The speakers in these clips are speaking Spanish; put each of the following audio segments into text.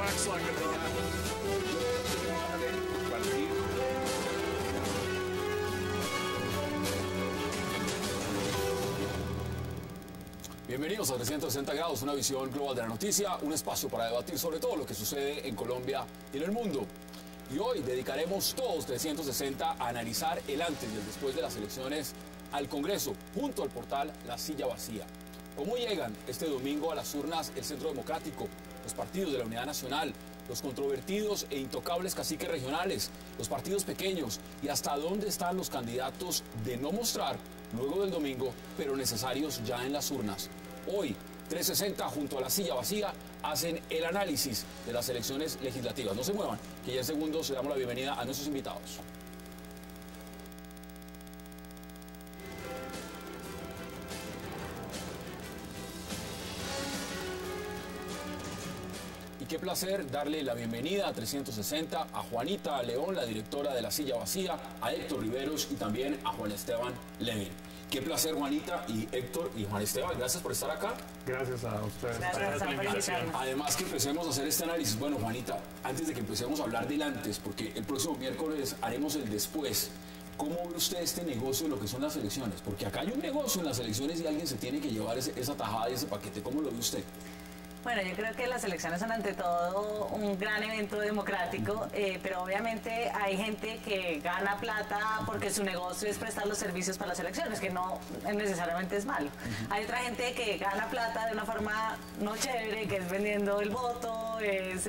Bienvenidos a 360 grados, una visión global de la noticia, un espacio para debatir sobre todo lo que sucede en Colombia y en el mundo. Y hoy dedicaremos todos 360 a analizar el antes y el después de las elecciones al Congreso, junto al portal La Silla Vacía. ¿Cómo llegan este domingo a las urnas el Centro Democrático, los partidos de la Unidad Nacional, los controvertidos e intocables caciques regionales, los partidos pequeños y hasta dónde están los candidatos de no mostrar luego del domingo, pero necesarios ya en las urnas? Hoy, 360 junto a La Silla Vacía hacen el análisis de las elecciones legislativas. No se muevan, que ya en segundos le damos la bienvenida a nuestros invitados. Y qué placer darle la bienvenida a 360 a Juanita León, la directora de La Silla Vacía, a Héctor Riveros y también a Juan Esteban Levin. Qué placer, Juanita y Héctor y Juan Esteban. Gracias por estar acá. Gracias a ustedes. Gracias por la invitación. Además que empecemos a hacer este análisis. Bueno, Juanita, antes de que empecemos a hablar del antes, porque el próximo miércoles haremos el después, ¿cómo ve usted este negocio de lo que son las elecciones? Porque acá hay un negocio en las elecciones y alguien se tiene que llevar esa tajada y ese paquete. ¿Cómo lo ve usted? Bueno, yo creo que las elecciones son ante todo un gran evento democrático, pero obviamente hay gente que gana plata porque su negocio es prestar los servicios para las elecciones, que no necesariamente es malo. Hay otra gente que gana plata de una forma no chévere, que es vendiendo el voto, es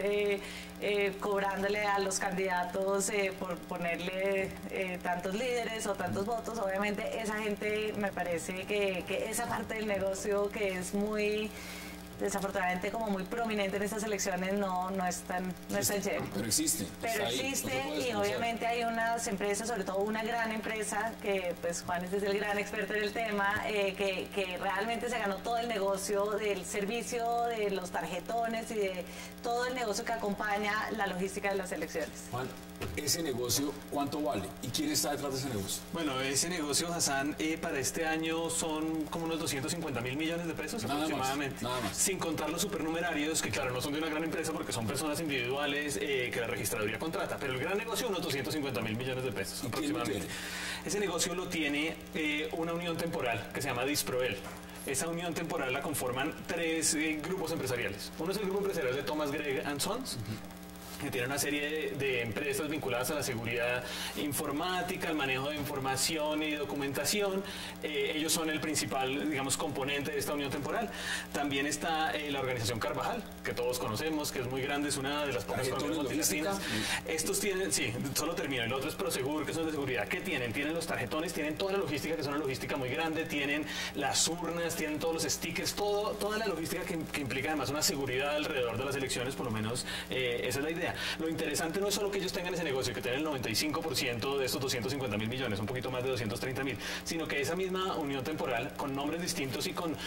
cobrándole a los candidatos por ponerle tantos líderes o tantos votos. Obviamente esa gente, me parece que esa parte del negocio que es muy... desafortunadamente como muy prominente en estas elecciones no es tan chévere. Pero existe. Pero existe y obviamente hay unas empresas, sobre todo una gran empresa, que pues Juan es el gran experto en el tema, que realmente se ganó todo el negocio del servicio, de los tarjetones y de todo el negocio que acompaña la logística de las elecciones. Juan, ¿ese negocio cuánto vale? ¿Y quién está detrás de ese negocio? Bueno, ese negocio, Hassan, para este año son como unos 250.000 millones de pesos aproximadamente. Nada más. Sin contar los supernumerarios, que claro, no son de una gran empresa porque son personas individuales que la registraduría contrata. Pero el gran negocio, unos 250.000 millones de pesos aproximadamente. Ese negocio lo tiene una unión temporal que se llama Disproel. Esa unión temporal la conforman tres grupos empresariales. Uno es el grupo empresarial de Thomas Gregg & Sons, que tiene una serie de empresas vinculadas a la seguridad informática, al manejo de información y documentación. Ellos son el principal, digamos, componente de esta unión temporal. También está la organización Carvajal, que todos conocemos, que es muy grande, es una de las pocas multilatinas. Estos tienen, sí, solo termino. El otro es Prosegur, que son de seguridad. ¿Qué tienen? Tienen los tarjetones, tienen toda la logística, que es una logística muy grande, tienen las urnas, tienen todos los stickers, toda la logística que implica además una seguridad alrededor de las elecciones, por lo menos esa es la idea. Lo interesante no es solo que ellos tengan ese negocio, que tienen el 95% de estos 250.000 millones, un poquito más de 230.000, sino que esa misma unión temporal, con nombres distintos y con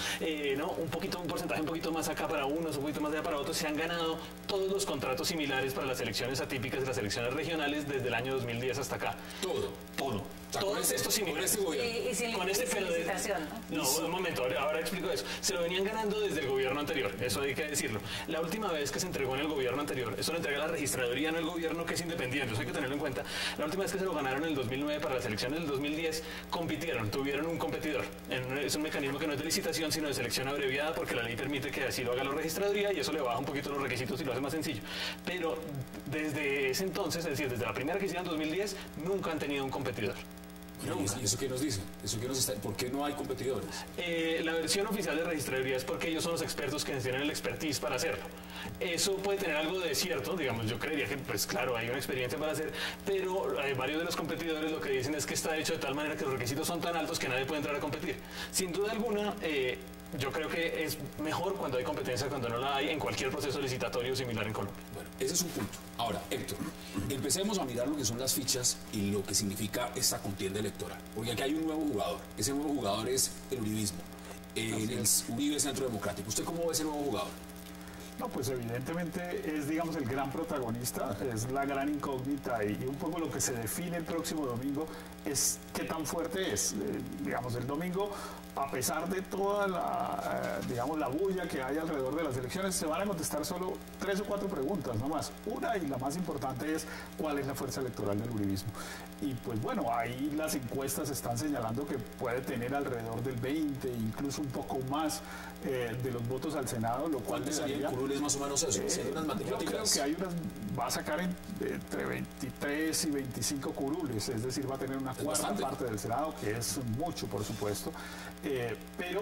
un porcentaje un poquito más acá para unos, un poquito más allá para otros, se han ganado todos los contratos similares para las elecciones atípicas y las elecciones regionales desde el año 2010 hasta acá. Todo. Todos estos similares. Y sin licitación, ¿no? No, un momento, ahora explico eso. Se lo venían ganando desde el gobierno anterior, eso hay que decirlo. La última vez que se entregó en el gobierno anterior, eso lo entrega la registraduría, no el gobierno, que es independiente, eso hay que tenerlo en cuenta. La última vez que se lo ganaron en el 2009 para las elecciones del 2010, compitieron, tuvieron un competidor. Es un mecanismo que no es de licitación, sino de selección abreviada, porque la ley permite que así lo haga la registraduría y eso le baja un poquito los requisitos y lo hace más sencillo. Pero desde ese entonces, es decir, desde la primera que hicieron en 2010, nunca han tenido un competidor. ¿Y eso qué nos dice? ¿Por qué no hay competidores? La versión oficial de registraduría es porque ellos son los expertos que tienen el expertise para hacerlo. Eso puede tener algo de cierto, digamos, yo creería que, pues claro, hay una experiencia para hacer, pero varios de los competidores lo que dicen es que está hecho de tal manera que los requisitos son tan altos que nadie puede entrar a competir. Sin duda alguna, yo creo que es mejor cuando hay competencia, cuando no la hay en cualquier proceso licitatorio similar en Colombia. Bueno, ese es un punto. Ahora, Héctor, empecemos a mirar lo que son las fichas y lo que significa esta contienda electoral. Porque aquí hay un nuevo jugador. Ese nuevo jugador es el uribismo, el Uribe Centro Democrático. ¿Usted cómo ve ese nuevo jugador? No, pues evidentemente es, digamos, el gran protagonista, es la gran incógnita y un poco lo que se define el próximo domingo es qué tan fuerte es. Digamos, el domingo, a pesar de toda la, digamos, la bulla que hay alrededor de las elecciones, se van a contestar solo 3 o 4 preguntas, no más. Una, y la más importante, es cuál es la fuerza electoral del uribismo. Y pues bueno, ahí las encuestas están señalando que puede tener alrededor del 20, incluso un poco más de los votos al Senado, lo cual sería curules más o menos eso, unas matemáticas. Yo creo que hay unas, va a sacar entre 23 y 25 curules, es decir, va a tener una cuarta parte del Senado, que es mucho, por supuesto, pero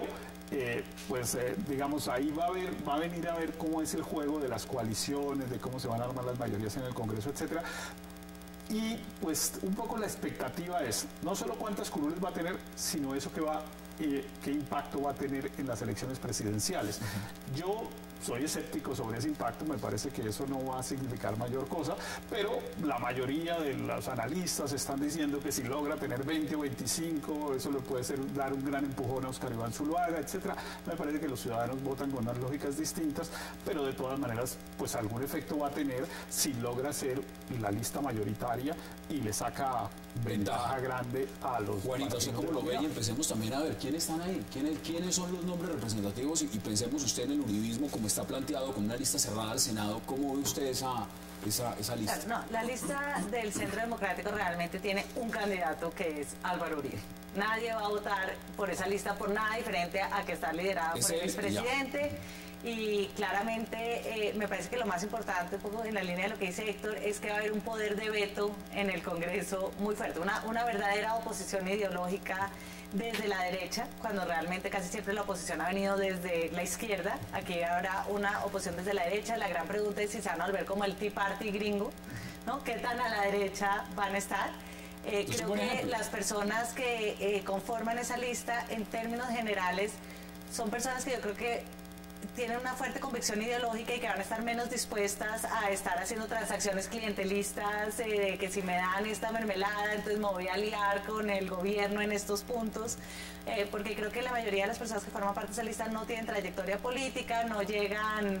digamos, ahí va a venir a ver cómo es el juego de las coaliciones, de cómo se van a armar las mayorías en el Congreso, etcétera. Y pues un poco la expectativa es no solo cuántas curules va a tener, sino eso qué impacto va a tener en las elecciones presidenciales. Yo soy escéptico sobre ese impacto, me parece que eso no va a significar mayor cosa, pero la mayoría de los analistas están diciendo que si logra tener 20 o 25, eso le puede dar un gran empujón a Óscar Iván Zuluaga, etcétera. Me parece que los ciudadanos votan con unas lógicas distintas, pero de todas maneras, pues algún efecto va a tener si logra ser la lista mayoritaria y le saca ventaja grande a los Juanito, así como lo ve, y empecemos también a ver quiénes están ahí, quiénes son los nombres representativos y pensemos usted en el uribismo como está planteado con una lista cerrada al Senado. ¿Cómo ve usted esa lista? Claro, no, la lista del Centro Democrático realmente tiene un candidato que es Álvaro Uribe. Nadie va a votar por esa lista por nada diferente a que está liderada por el expresidente. Y claramente me parece que lo más importante, un poco en la línea de lo que dice Héctor, es que va a haber un poder de veto en el Congreso muy fuerte, una verdadera oposición ideológica desde la derecha, cuando realmente casi siempre la oposición ha venido desde la izquierda. Aquí habrá una oposición desde la derecha. La gran pregunta es si se van a volver como el Tea Party gringo, ¿no? ¿Qué tan a la derecha van a estar? Creo que las personas que conforman esa lista, en términos generales, son personas que yo creo que tienen una fuerte convicción ideológica y que van a estar menos dispuestas a estar haciendo transacciones clientelistas, de que si me dan esta mermelada, entonces me voy a aliar con el gobierno en estos puntos, porque creo que la mayoría de las personas que forman parte de esa lista no tienen trayectoria política, no llegan...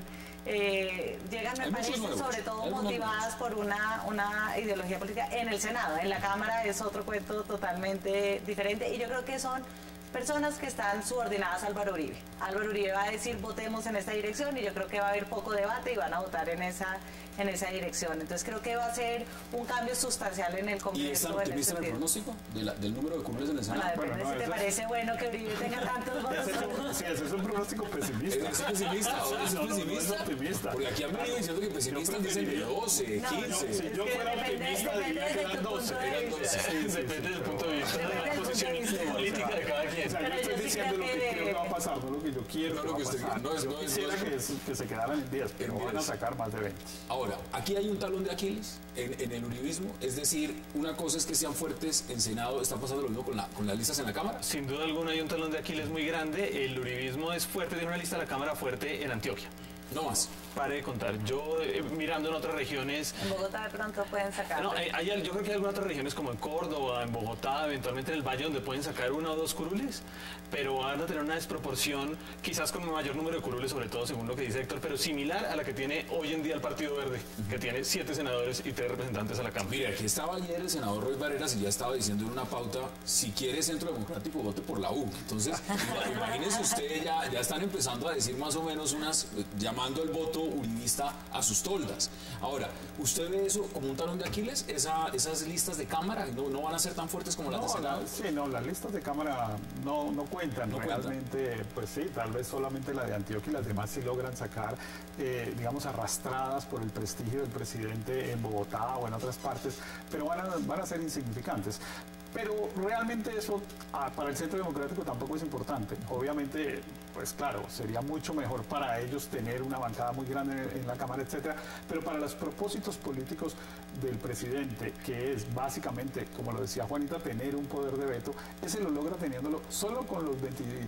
me parece, sobre todo motivadas por una ideología política en el Senado. En la Cámara es otro cuento totalmente diferente y yo creo que son personas que están subordinadas a Álvaro Uribe. Álvaro Uribe va a decir votemos en esta dirección y yo creo que va a haber poco debate y van a votar en esa dirección. Entonces creo que va a ser un cambio sustancial en el Congreso. ¿Y están optimistas en el pronóstico del número de curules en el Senado? Bueno, depende si te parece bueno que Uribe tenga tantos votos. Sí, ese es un pronóstico pesimista. ¿Es pesimista? ¿Es pesimista? Es optimista. Porque aquí han venido diciendo que pesimistas dicen de 12, 15. Si yo fuera optimista diría que eran 12. Depende del punto de vista de la posición política de cada quien. O sea, yo estoy diciendo lo que creo que va a pasar, no lo que yo quiero que va a pasar. Yo quisiera que se quedaran en 10, pero van a sacar más de 20. Ahora, aquí hay un talón de Aquiles en el uribismo, es decir, una cosa es que sean fuertes en Senado, está pasando lo mismo con las listas en la Cámara. Sin duda alguna hay un talón de Aquiles muy grande, el uribismo es fuerte, tiene una lista de la Cámara fuerte en Antioquia. No más. Pare de contar. Yo, mirando en otras regiones... En Bogotá de pronto pueden sacar. No, yo creo que hay algunas otras regiones como en Córdoba, en Bogotá, eventualmente en el Valle, donde pueden sacar 1 o 2 curules, pero van a tener una desproporción, quizás con un mayor número de curules, sobre todo según lo que dice Héctor, pero similar a la que tiene hoy en día el Partido Verde, que tiene 7 senadores y 3 representantes a la Cámara. Mira, aquí estaba ayer el senador Roy Barreras y ya estaba diciendo en una pauta, si quiere Centro Democrático, vote por la U. Entonces, imagínense usted, ya están empezando a decir más o menos llamando el voto uribista a sus toldas. Ahora, ¿usted ve eso como un talón de Aquiles? ¿Esas listas de Cámara no van a ser tan fuertes como las de Senado? Sí, no, las listas de Cámara no cuentan. Realmente, pues sí, tal vez solamente la de Antioquia y las demás sí logran sacar, digamos, arrastradas por el prestigio del presidente en Bogotá o en otras partes, pero van a ser insignificantes. Pero realmente eso para el Centro Democrático tampoco es importante. Obviamente, pues claro, sería mucho mejor para ellos tener una bancada muy grande en la Cámara, etcétera. Pero para los propósitos políticos del presidente, que es básicamente, como lo decía Juanita, tener un poder de veto, ese lo logra teniéndolo solo con los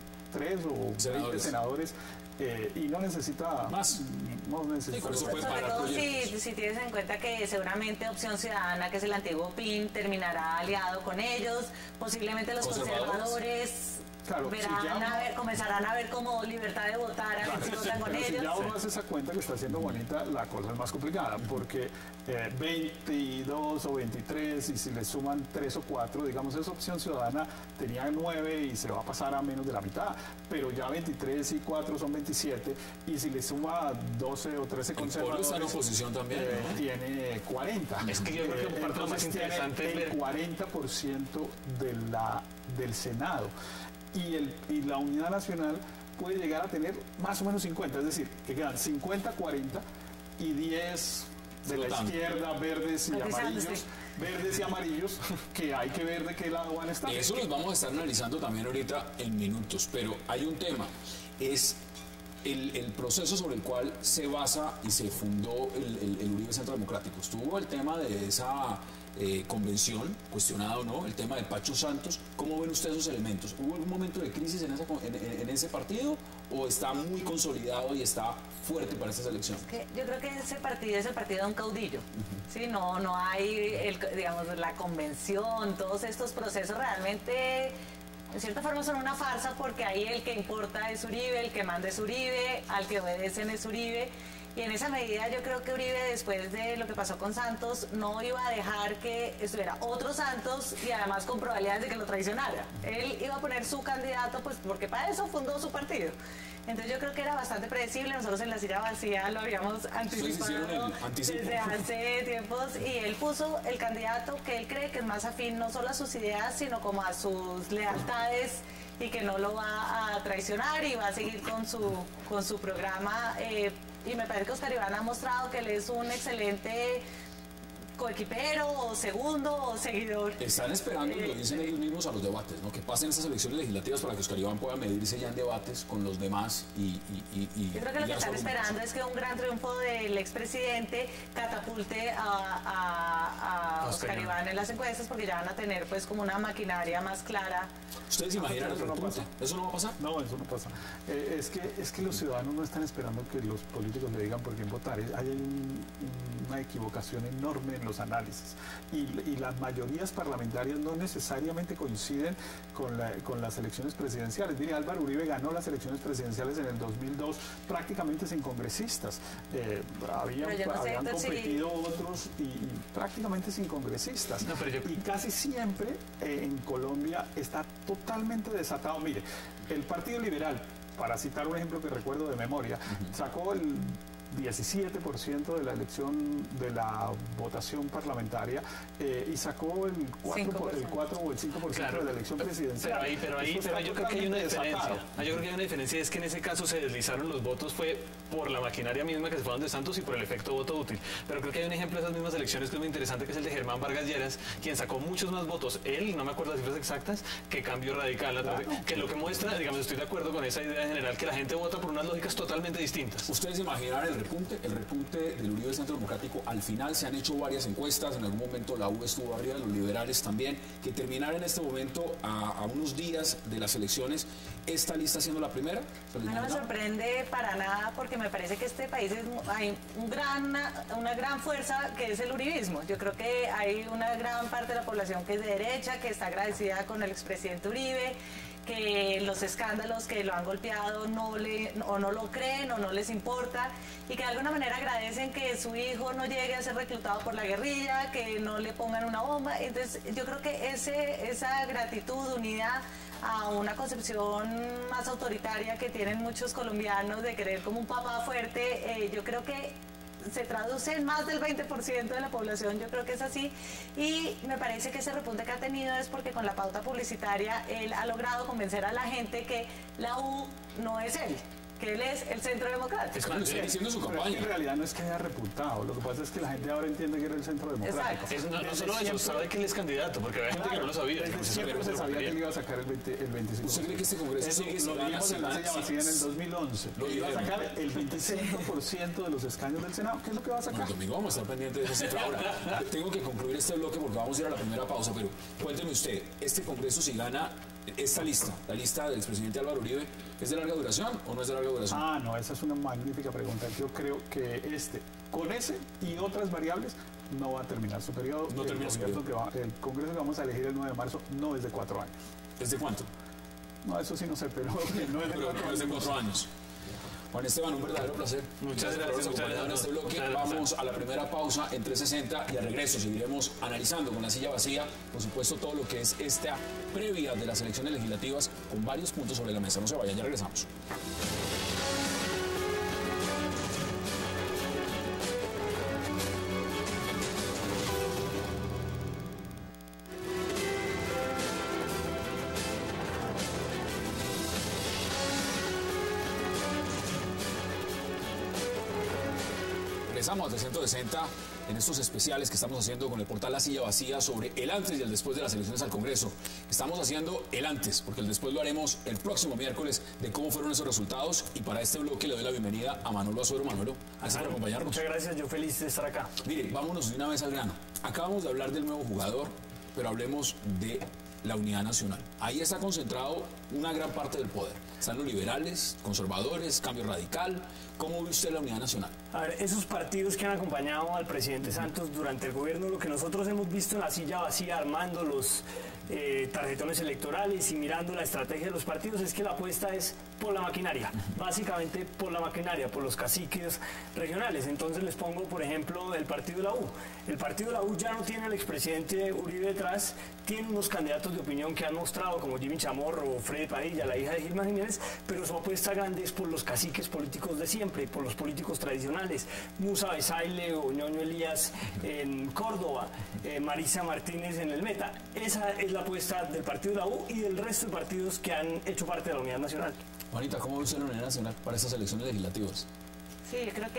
23 o 20 senadores. Y no necesita más. No necesita. Sí, sobre todo si tienes en cuenta que seguramente Opción Ciudadana, que es el antiguo PIN, terminará aliado con ellos, posiblemente los conservadores Claro, comenzarán a ver como libertad de votar, a ver si votan con ellos. Si ya uno hace esa cuenta que está haciendo Juanita, la cosa es más complicada, porque 22 o 23, y si le suman 3 o 4, digamos, esa opción ciudadana tenía 9 y se va a pasar a menos de la mitad, pero ya 23 y 4 son 27, y si le suma 12 o 13 conservadores, está en oposición también, ¿no? Tiene 40. Es que yo creo que parte de lo más interesante tiene el 40% del Senado. Y la Unidad Nacional puede llegar a tener más o menos 50, es decir, que quedan 50, 40 y 10 de la izquierda, verdes y amarillos, que hay que ver de qué lado van a estar. Eso los vamos a estar analizando también ahorita en minutos, pero hay un tema, es el proceso sobre el cual se basa y se fundó el Uribe Centro Democrático. Estuvo el tema de esa convención, cuestionado, ¿no? El tema de Pacho Santos. ¿Cómo ven ustedes esos elementos? ¿Hubo algún momento de crisis en ese partido o está muy consolidado y está fuerte para estas elecciones? Yo creo que ese partido es el partido de un caudillo. ¿Sí? No hay, digamos, la convención, todos estos procesos realmente, en cierta forma, son una farsa, porque ahí el que importa es Uribe, el que manda es Uribe, al que obedecen es Uribe. Y en esa medida yo creo que Uribe, después de lo que pasó con Santos, no iba a dejar que estuviera otro Santos y además con probabilidades de que lo traicionara. Él iba a poner su candidato, pues porque para eso fundó su partido. Entonces yo creo que era bastante predecible. Nosotros en La Silla Vacía lo habíamos anticipado desde hace tiempos, y él puso el candidato que él cree que es más afín no solo a sus ideas, sino como a sus lealtades, y que no lo va a traicionar y va a seguir con su programa. Y me parece que Oscar Iván ha mostrado que él es un excelente coequipero, o segundo, o seguidor. Están esperando, lo dicen ellos mismos, a los debates, ¿no? Que pasen esas elecciones legislativas para que Oscar Iván pueda medirse ya en debates con los demás Yo creo que lo que están esperando es que un gran triunfo del expresidente catapulte a Oscar Iván en las encuestas, porque ya van a tener pues como una maquinaria más clara. ¿Ustedes imaginan el repunte? ¿Eso no va a pasar? No, eso no pasa. Es que los ciudadanos no están esperando que los políticos le digan por quién votar. Hay una equivocación enorme en los análisis. Y las mayorías parlamentarias no necesariamente coinciden con las elecciones presidenciales. Mire, Álvaro Uribe ganó las elecciones presidenciales en el 2002 prácticamente sin congresistas. Habían competido otros y prácticamente sin congresistas. Y casi siempre en Colombia está totalmente desatado. Mire, el Partido Liberal, para citar un ejemplo que recuerdo de memoria, sacó el 17% de la elección, de la votación parlamentaria, y sacó el 4 o el 5% de la elección presidencial. Pero yo creo que hay una diferencia. Yo creo que hay una diferencia, es que en ese caso se deslizaron los votos fue por la maquinaria misma que se fueron de Santos y por el efecto voto útil. Pero creo que hay un ejemplo de esas mismas elecciones que es muy interesante, que es el de Germán Vargas Lleras, quien sacó muchos más votos, él, no me acuerdo las cifras exactas, que Cambio Radical, que lo que muestra, digamos, estoy de acuerdo con esa idea general, que la gente vota por unas lógicas totalmente distintas. ¿Ustedes imaginan el repunte del Uribe Centro Democrático? Al final se han hecho varias encuestas, en algún momento la U estuvo arriba, los liberales también, que terminar en este momento a unos días de las elecciones, ¿esta lista siendo la primera? No me sorprende para nada, porque me parece que este país hay una gran fuerza que es el uribismo. Yo creo que hay una gran parte de la población que es de derecha, que está agradecida con el expresidente Uribe, que los escándalos que lo han golpeado no lo creen o no les importa, y que de alguna manera agradecen que su hijo no llegue a ser reclutado por la guerrilla, que no le pongan una bomba. Entonces yo creo que esa gratitud unida a una concepción más autoritaria que tienen muchos colombianos de querer como un papá fuerte, yo creo que se traduce en más del 20% de la población. Yo creo que es así, y me parece que ese repunte que ha tenido es porque con la pauta publicitaria él ha logrado convencer a la gente que la U no es él, que él es el Centro Democrático. Es cuando está diciendo su campaña. Es que en realidad no es que haya repuntado, lo que pasa es que la gente ahora entiende que era el Centro Democrático. No solo eso, sabe que él es candidato, porque había gente que no lo sabía. Siempre se sabía que él iba a sacar el 25%. ¿Usted cree que este Congreso sigue lo vimos en La Silla Vacía en el 2011. Iba a sacar el 25% de los escaños del Senado. ¿Qué es lo que va a sacar? Bueno, domingo vamos a estar pendientes de esa cifra. Ahora, tengo que concluir este bloque porque vamos a ir a la primera pausa, pero cuénteme usted, ¿este Congreso si gana esta lista, la lista del expresidente Álvaro Uribe, es de larga duración o no es de larga duración? No, esa es una magnífica pregunta. Yo creo que con ese y otras variables, no va a terminar su periodo. No termina su periodo. El Congreso que vamos a elegir el 9 de marzo no es de 4 años. ¿Es de cuánto? No, eso sí no sé, pero no es de Pero no es de 4 años. Juan Esteban, un verdadero placer. Muchas gracias. Por acompañarnos en este bloque. Vamos a la primera pausa en 360 y al regreso seguiremos analizando con la silla vacía, por supuesto, todo lo que es esta previa de las elecciones legislativas con varios puntos sobre la mesa. No se vayan, ya regresamos. Regresamos a 360 en estos especiales que estamos haciendo con el portal La Silla Vacía sobre el antes y el después de las elecciones al Congreso. Estamos haciendo el antes, porque el después lo haremos el próximo miércoles de cómo fueron esos resultados. Y para este bloque le doy la bienvenida a Manolo Azuero. Manolo, gracias por acompañarnos. Muchas gracias, yo feliz de estar acá. Mire, vámonos de una vez al grano. Acabamos de hablar del nuevo jugador, pero hablemos de la unidad nacional. Ahí está concentrado una gran parte del poder. Están los liberales, conservadores, Cambio Radical. ¿Cómo ve usted la unidad nacional? A ver, esos partidos que han acompañado al presidente Santos durante el gobierno, lo que nosotros hemos visto en La Silla Vacía, armando los tarjetones electorales y mirando la estrategia de los partidos, es que la apuesta es por la maquinaria, básicamente por la maquinaria, por los caciques regionales. Entonces les pongo, por ejemplo, el partido de la U. El partido de la U ya no tiene al expresidente Uribe detrás, tiene unos candidatos de opinión que han mostrado, como Jimmy Chamorro, Freddy Padilla, la hija de Gilma Jiménez, pero su apuesta grande es por los caciques políticos de siempre, por los políticos tradicionales. Musa Besaile o Ñoño Elías en Córdoba, Marisa Martínez en el Meta. Esa es la apuesta del partido de la U y del resto de partidos que han hecho parte de la Unidad Nacional. Juanita, ¿cómo ve usted la Unidad Nacional para estas elecciones legislativas? Sí, yo creo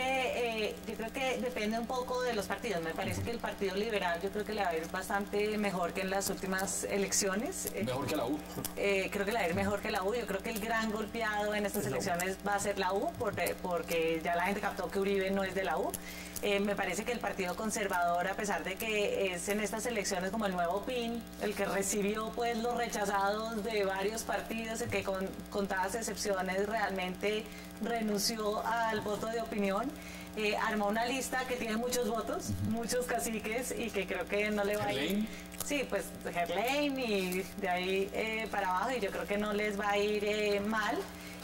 que depende un poco de los partidos. Me parece que el Partido Liberal yo creo que le va a ir bastante mejor que en las últimas elecciones. ¿Mejor que la U? Creo que le va a ir mejor que la U. Yo creo que el gran golpeado en estas elecciones va a ser la U, porque ya la gente captó que Uribe no es de la U. Me parece que el Partido Conservador, a pesar de que es en estas elecciones como el nuevo PIN, el que recibió pues los rechazados de varios partidos, el que con contadas excepciones realmente renunció al voto de opinión, armó una lista que tiene muchos votos, muchos caciques, y que creo que no le va a ir. Sí, pues Gerlain y de ahí para abajo, y yo creo que no les va a ir mal.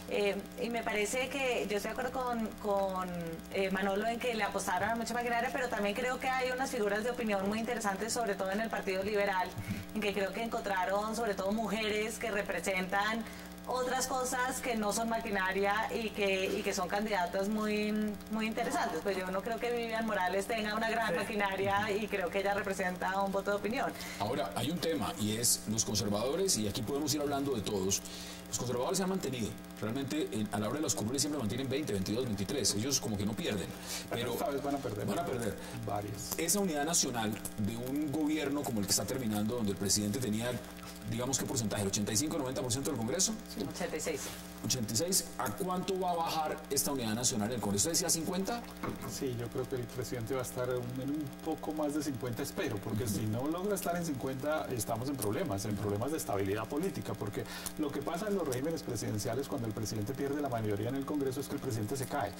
Y me parece que yo estoy de acuerdo con Manolo en que le apostaron a mucha maquinaria, pero también creo que hay unas figuras de opinión muy interesantes, sobre todo en el Partido Liberal, en que creo que encontraron sobre todo mujeres que representan otras cosas que no son maquinaria y que son candidatas muy, muy interesantes. Pues yo no creo que Vivian Morales tenga una gran maquinaria y creo que ella representa un voto de opinión. Ahora, hay un tema y es los conservadores, y aquí podemos ir hablando de todos. Los conservadores se han mantenido. Realmente, a la hora de los curules siempre mantienen 20, 22, 23. Ellos como que no pierden. Pero esta vez van a perder. Van a perder. Varias. Esa unidad nacional de un gobierno como el que está terminando, donde el presidente tenía, digamos, ¿qué porcentaje? ¿El 85-90% del Congreso? Sí. 86. 86. ¿A cuánto va a bajar esta unidad nacional en el Congreso? ¿Decía 50? Sí, yo creo que el presidente va a estar en un poco más de 50, espero, porque si no logra estar en 50, estamos en problemas de estabilidad política, porque lo que pasa en los regímenes presidenciales cuando el presidente pierde la mayoría en el Congreso es que el presidente se cae.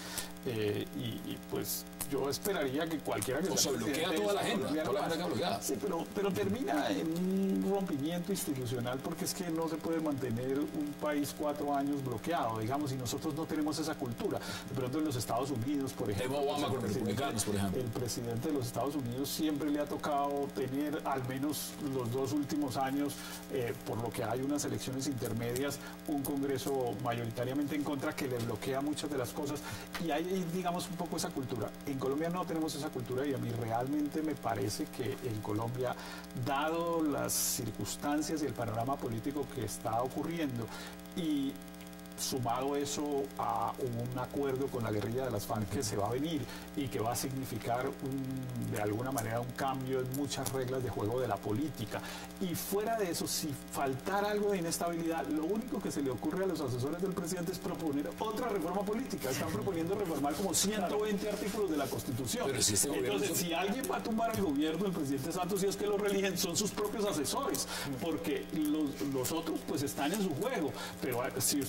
Y pues yo esperaría que cualquiera que sea bloquea toda la agenda, toda la agenda bloqueada. Sí, pero termina en un rompimiento institucional, porque es que no se puede mantener un país 4 años bloqueado, digamos, y nosotros no tenemos esa cultura. De pronto en los Estados Unidos, por ejemplo, Obama con los republicanos, por ejemplo. El presidente de los Estados Unidos siempre le ha tocado tener, al menos los 2 últimos años, por lo que hay unas elecciones intermedias, un Congreso mayoritariamente en contra que le bloquea muchas de las cosas, y hay, digamos, un poco esa cultura. En Colombia no tenemos esa cultura, y a mí realmente me parece que en Colombia, dado las circunstancias y el panorama político que está ocurriendo, y sumado eso a un acuerdo con la guerrilla de las FARC que se va a venir y que va a significar de alguna manera un cambio en muchas reglas de juego de la política. Y fuera de eso, si faltara algo de inestabilidad, lo único que se le ocurre a los asesores del presidente es proponer otra reforma política. Están proponiendo reformar como 120 artículos de la Constitución. Pero si entonces, si alguien va a tumbar el gobierno del presidente Santos, y es que lo reeligen, son sus propios asesores, porque los otros pues están en su juego. Pero si usted tiene que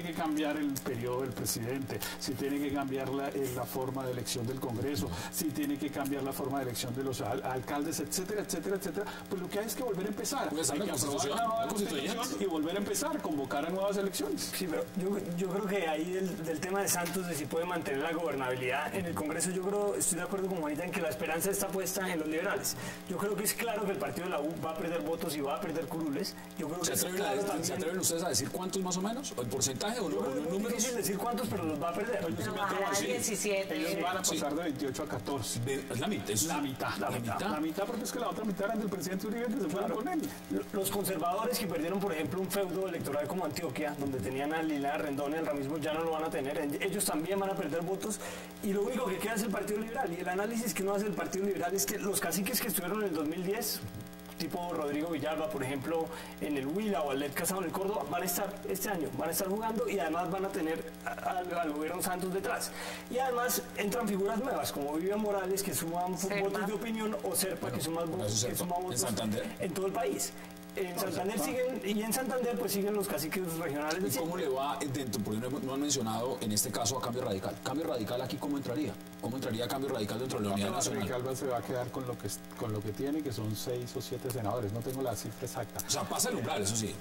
que cambiar el periodo del presidente, si tiene que cambiar la forma de elección del Congreso, si tiene que cambiar la forma de elección de los alcaldes, etcétera, etcétera, etcétera, pues lo que hay es que volver a empezar. Pues hay que aprobar una nueva constitución y volver a empezar, convocar a nuevas elecciones. Sí, pero yo creo que ahí del tema de Santos, de si puede mantener la gobernabilidad en el Congreso, estoy de acuerdo con Juanita en que la esperanza está puesta en los liberales. Yo creo que es claro que el partido de la U va a perder votos y va a perder curules. Yo creo que ¿Se atreven ustedes a decir cuántos más o menos? ¿El porcentaje o los números? Es difícil decir cuántos, pero los va a perder. Pero bajará a 17. Ellos van a pasar de 28 a 14. Es la mitad. La mitad. La mitad, porque es que la otra mitad eran del presidente Uribe, que se fueron con él. Los conservadores que perdieron, por ejemplo, un feudo electoral como Antioquia, donde tenían a Lila Rendón y al ramismo, ya no lo van a tener. Ellos también van a perder votos. Y lo único que queda es el Partido Liberal. Y el análisis que uno hace del Partido Liberal es que los caciques que estuvieron en el 2010, tipo Rodrigo Villalba, por ejemplo, en el Huila o Alet Casado en el Córdoba, van a estar este año, van a estar jugando y además van a tener al gobierno Santos detrás. Y además entran figuras nuevas, como Vivian Morales, que suman votos de opinión, o Serpa, que suma votos en todo el país. En Santander siguen, y en Santander pues siguen los caciques regionales. ¿Y cómo le va dentro? Porque no han mencionado en este caso a Cambio Radical. ¿Cambio Radical aquí cómo entraría? ¿Cómo entraría Cambio Radical dentro de la Unidad Nacional? Cambio Radical se va a quedar con lo que tiene, que son 6 o 7 senadores. No tengo la cifra exacta. O sea, pasa el umbral, eso sí.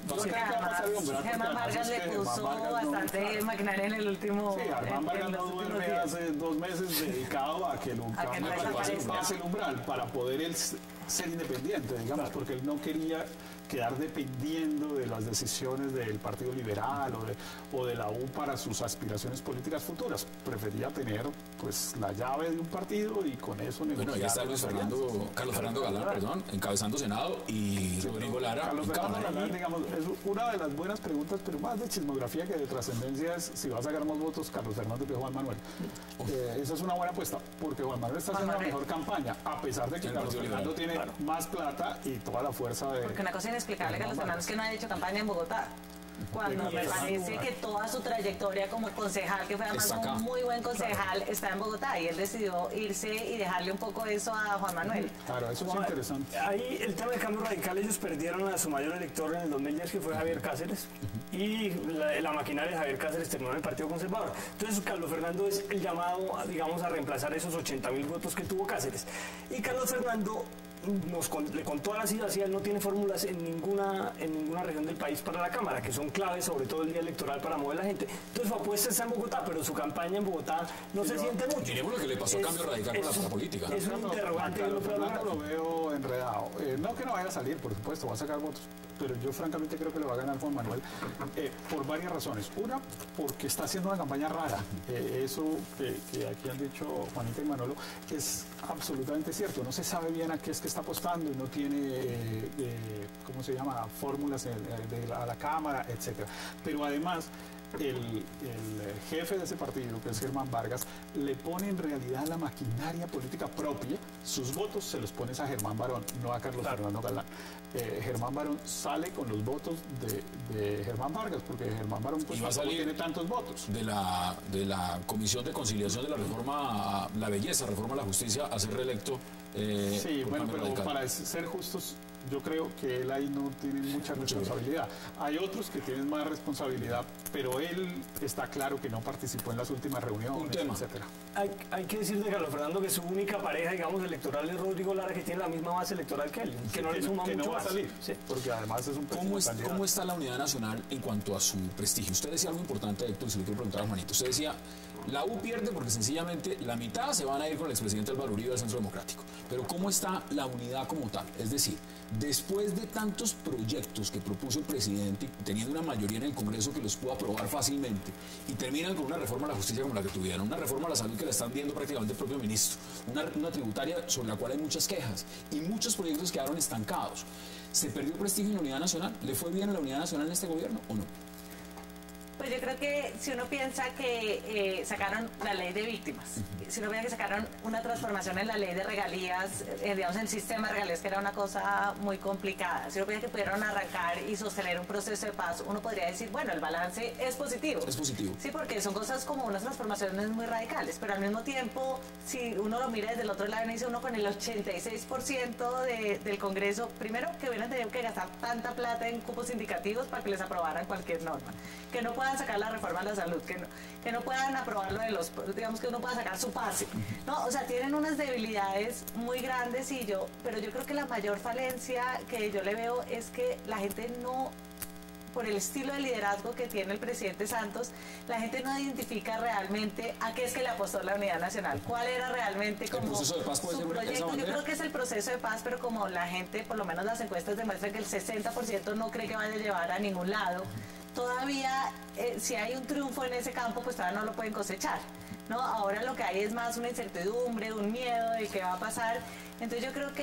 Germán Vargas le puso bastante maquinaria en el último... Sí, Germán Vargas no duerme hace 2 meses dedicado a que el Cambio Radical pase el umbral para poder él ser independiente, digamos, porque él no quería quedar dependiendo de las decisiones del Partido Liberal o de la U para sus aspiraciones políticas futuras. Prefería tener pues la llave de un partido y con eso negociar. Bueno, ahí está Carlos Fernando Galán, encabezando Senado, y Rodrigo Lara. Carlos Fernando Galán, digamos, es una de las buenas preguntas, pero más de chismografía que de trascendencia, es si va a sacar más votos Carlos Fernando que Juan Manuel. Esa es una buena apuesta, porque Juan Manuel está haciendo la mejor campaña, a pesar de que Carlos Fernando tiene más plata y toda la fuerza de... Porque una cosa inexplicable, Carlos Fernando, es que no ha hecho campaña en Bogotá. Cuando me parece que toda su trayectoria como concejal, que fue además un muy buen concejal, está en Bogotá, y él decidió irse y dejarle un poco eso a Juan Manuel. Claro, eso es interesante. Ahí el tema del Cambio Radical, ellos perdieron a su mayor elector en el 2010, que fue Javier Cáceres, y la maquinaria de Javier Cáceres terminó en el Partido Conservador. Entonces Carlos Fernando es el llamado, digamos, a reemplazar esos 80.000 votos que tuvo Cáceres. Y Carlos Fernando le contó a la ciudad, él no tiene fórmulas en ninguna región del país para la Cámara, que son claves, sobre todo el día electoral, para mover la gente. Entonces su apuesta está en Bogotá, pero su campaña en Bogotá no se siente mucho. Miremos lo que le pasó a Cambio Radical con la política. Es un interrogante. Carlos Fernando lo veo enredado. No que no vaya a salir, por supuesto, va a sacar votos, pero yo francamente creo que le va a ganar Juan Manuel por varias razones. Una, porque está haciendo una campaña rara. Eso que aquí han dicho Juanita y Manolo es absolutamente cierto. No se sabe bien a qué es que está apostando y no tiene, ¿cómo se llama?, fórmulas a la Cámara, etcétera. Pero además, el jefe de ese partido, que es Germán Vargas, le pone en realidad la maquinaria política propia. Sus votos se los pones a Germán Barón, no a Carlos Fernando Galán. Germán Barón sale con los votos de Germán Vargas, porque Germán Barón pues, no tiene tantos votos. De la Comisión de Conciliación de la Reforma, la Belleza, Reforma a la Justicia, a ser reelecto. Sí, bueno, pero radical. Para ser justos, yo creo que él ahí no tiene mucha responsabilidad. Hay otros que tienen más responsabilidad, pero él está claro que no participó en las últimas reuniones, etcétera. Hay que decir de Carlos Fernando que su única pareja, digamos, electoral es Rodrigo Lara, que tiene la misma base electoral que él, que no le suma mucho no va más. A salir, sí. Porque además es un ¿Cómo está la Unidad Nacional en cuanto a su prestigio? Usted decía algo importante, Héctor, se lo quiero preguntar a Juanito. Usted decía, la U pierde porque sencillamente la mitad se van a ir con el expresidente Álvaro Uribe del Centro Democrático. Pero ¿cómo está la unidad como tal? Es decir, después de tantos proyectos que propuso el presidente, teniendo una mayoría en el Congreso que los pudo aprobar fácilmente, y terminan con una reforma a la justicia como la que tuvieron, una reforma a la salud que la están viendo prácticamente el propio ministro, una tributaria sobre la cual hay muchas quejas, y muchos proyectos quedaron estancados. ¿Se perdió prestigio en la Unidad Nacional? ¿Le fue bien a la Unidad Nacional en este gobierno o no? Pues yo creo que si uno piensa que sacaron la ley de víctimas, si uno piensa que sacaron una transformación en la ley de regalías, digamos en el sistema de regalías, que era una cosa muy complicada, si uno piensa que pudieron arrancar y sostener un proceso de paz, uno podría decir, bueno, el balance es positivo. Es positivo. Sí, porque son cosas como unas transformaciones muy radicales, pero al mismo tiempo, si uno lo mira desde el otro lado, dice uno con el 86% del Congreso, primero que hubieran tenido que gastar tanta plata en cupos indicativos para que les aprobaran cualquier norma, que no puedan puedan sacar la reforma de la salud, que no puedan aprobarlo de los, digamos que uno pueda sacar su pase. No, o sea, tienen unas debilidades muy grandes pero yo creo que la mayor falencia que yo le veo es que la gente no, por el estilo de liderazgo que tiene el presidente Santos, la gente no identifica realmente a qué es que le apostó la Unidad Nacional, cuál era realmente como ¿El proceso de paz puede su ser proyecto. esa Yo creo que es el proceso de paz, pero como la gente, por lo menos las encuestas demuestran que el 60% no cree que vaya a llevar a ningún lado, todavía si hay un triunfo en ese campo, pues todavía no lo pueden cosechar, ¿no? Ahora lo que hay es más una incertidumbre, un miedo de qué va a pasar. Entonces yo creo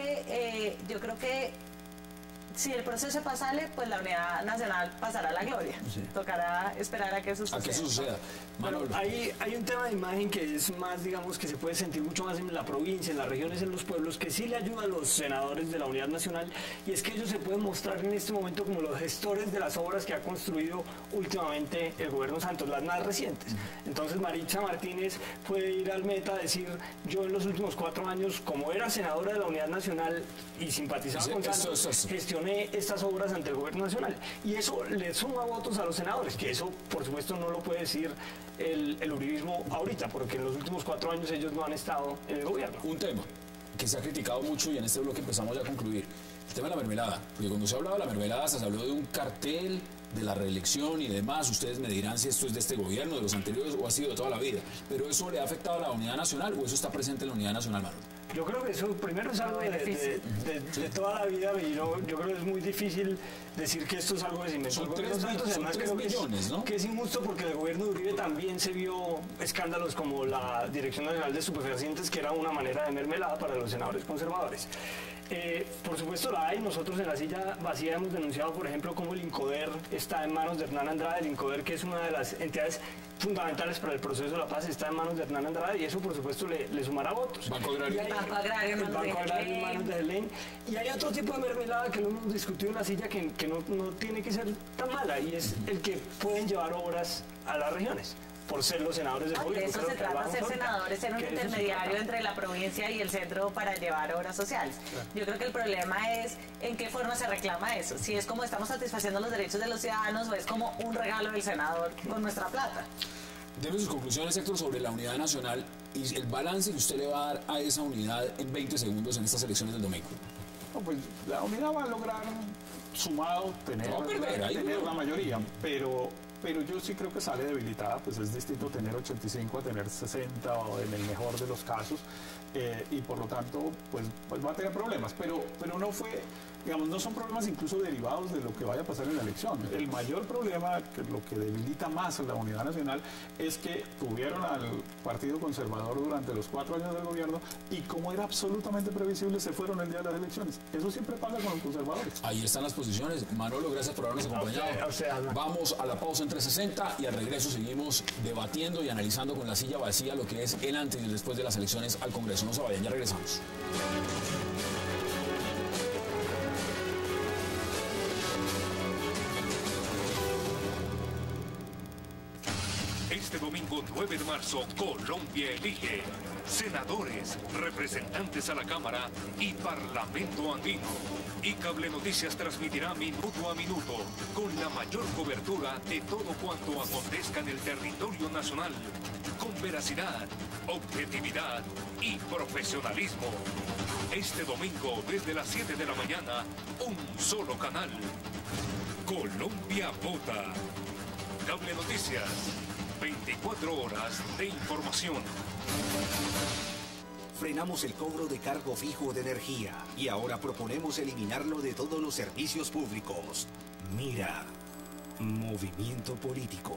que si el proceso de paz sale, pues la Unidad Nacional pasará a la gloria. Sí. Tocará esperar a que eso suceda. A que eso suceda. Bueno, hay un tema de imagen que es más, digamos, que se puede sentir mucho más en la provincia, en las regiones, en los pueblos, que sí le ayuda a los senadores de la Unidad Nacional, y es que ellos se pueden mostrar en este momento como los gestores de las obras que ha construido últimamente el gobierno Santos, las más recientes. Entonces Maritza Martínez puede ir al Meta a decir, yo en los últimos 4 años, como era senadora de la Unidad Nacional y simpatizaba con Santos, gestioné estas obras ante el gobierno nacional, y eso le suma votos a los senadores, que eso por supuesto no lo puede decir el uribismo ahorita, porque en los últimos 4 años ellos no han estado en el gobierno. Un tema que se ha criticado mucho, y en este bloque empezamos ya a concluir, el tema de la mermelada, porque cuando se hablaba de la mermelada se habló de un cartel de la reelección y demás. Ustedes me dirán si esto es de este gobierno, de los anteriores, o ha sido de toda la vida, pero ¿eso le ha afectado a la Unidad Nacional o eso está presente en la Unidad Nacional, Manuel? Yo creo que eso primero es algo de toda la vida, y yo creo que es muy difícil decir que esto es algo que se inventó. Son 3 millones, ¿no? Que es injusto, porque en el gobierno de Uribe también se vio escándalos como la Dirección Nacional de Estupefacientes, que era una manera de mermelada para los senadores conservadores. Por supuesto la hay. Nosotros en la silla vacía hemos denunciado, por ejemplo, cómo el INCODER está en manos de Hernán Andrade. El INCODER, que es una de las entidades fundamentales para el proceso de la paz, está en manos de Hernán Andrade, y eso por supuesto le sumará votos. Banco Agrario. Banco Agrario en manos de Helén. Y hay otro tipo de mermelada que lo hemos discutido en la silla que no tiene que ser tan mala, y es el que pueden llevar obras a las regiones por ser los senadores del gobierno. De eso se trata, ser senadores, ser un intermediario entre la provincia y el centro para llevar obras sociales. Claro. Yo creo que el problema es en qué forma se reclama eso. Si es como estamos satisfaciendo los derechos de los ciudadanos, o es como un regalo del senador con nuestra plata. Deme sus conclusiones, Héctor, sobre la Unidad Nacional y el balance que usted le va a dar a esa unidad en 20 segundos en estas elecciones del domingo. No, pues la unidad va a lograr, sumado, tener la mayoría, pero yo sí creo que sale debilitada. Pues es distinto tener 85 a tener 60, o en el mejor de los casos, y por lo tanto pues va a tener problemas, pero no fue, digamos, no son problemas incluso derivados de lo que vaya a pasar en la elección. El mayor problema, que lo que debilita más a la Unidad Nacional, es que tuvieron al Partido Conservador durante los 4 años del gobierno, y como era absolutamente previsible, se fueron el día de las elecciones. Eso siempre pasa con los conservadores. Ahí están las posiciones. Manolo, gracias por habernos acompañado. Vamos a la pausa en 360 y al regreso seguimos debatiendo y analizando con la silla vacía lo que es el antes y el después de las elecciones al Congreso. No se vayan, ya regresamos. Este domingo 9 de marzo, Colombia elige senadores, representantes a la Cámara y Parlamento andino. Y Cable Noticias transmitirá minuto a minuto, con la mayor cobertura de todo cuanto acontezca en el territorio nacional, con veracidad, objetividad y profesionalismo. Este domingo, desde las 7 de la mañana, un solo canal. Colombia vota. Cable Noticias. 24 horas de información. Frenamos el cobro de cargo fijo de energía y ahora proponemos eliminarlo de todos los servicios públicos. Mira, movimiento político.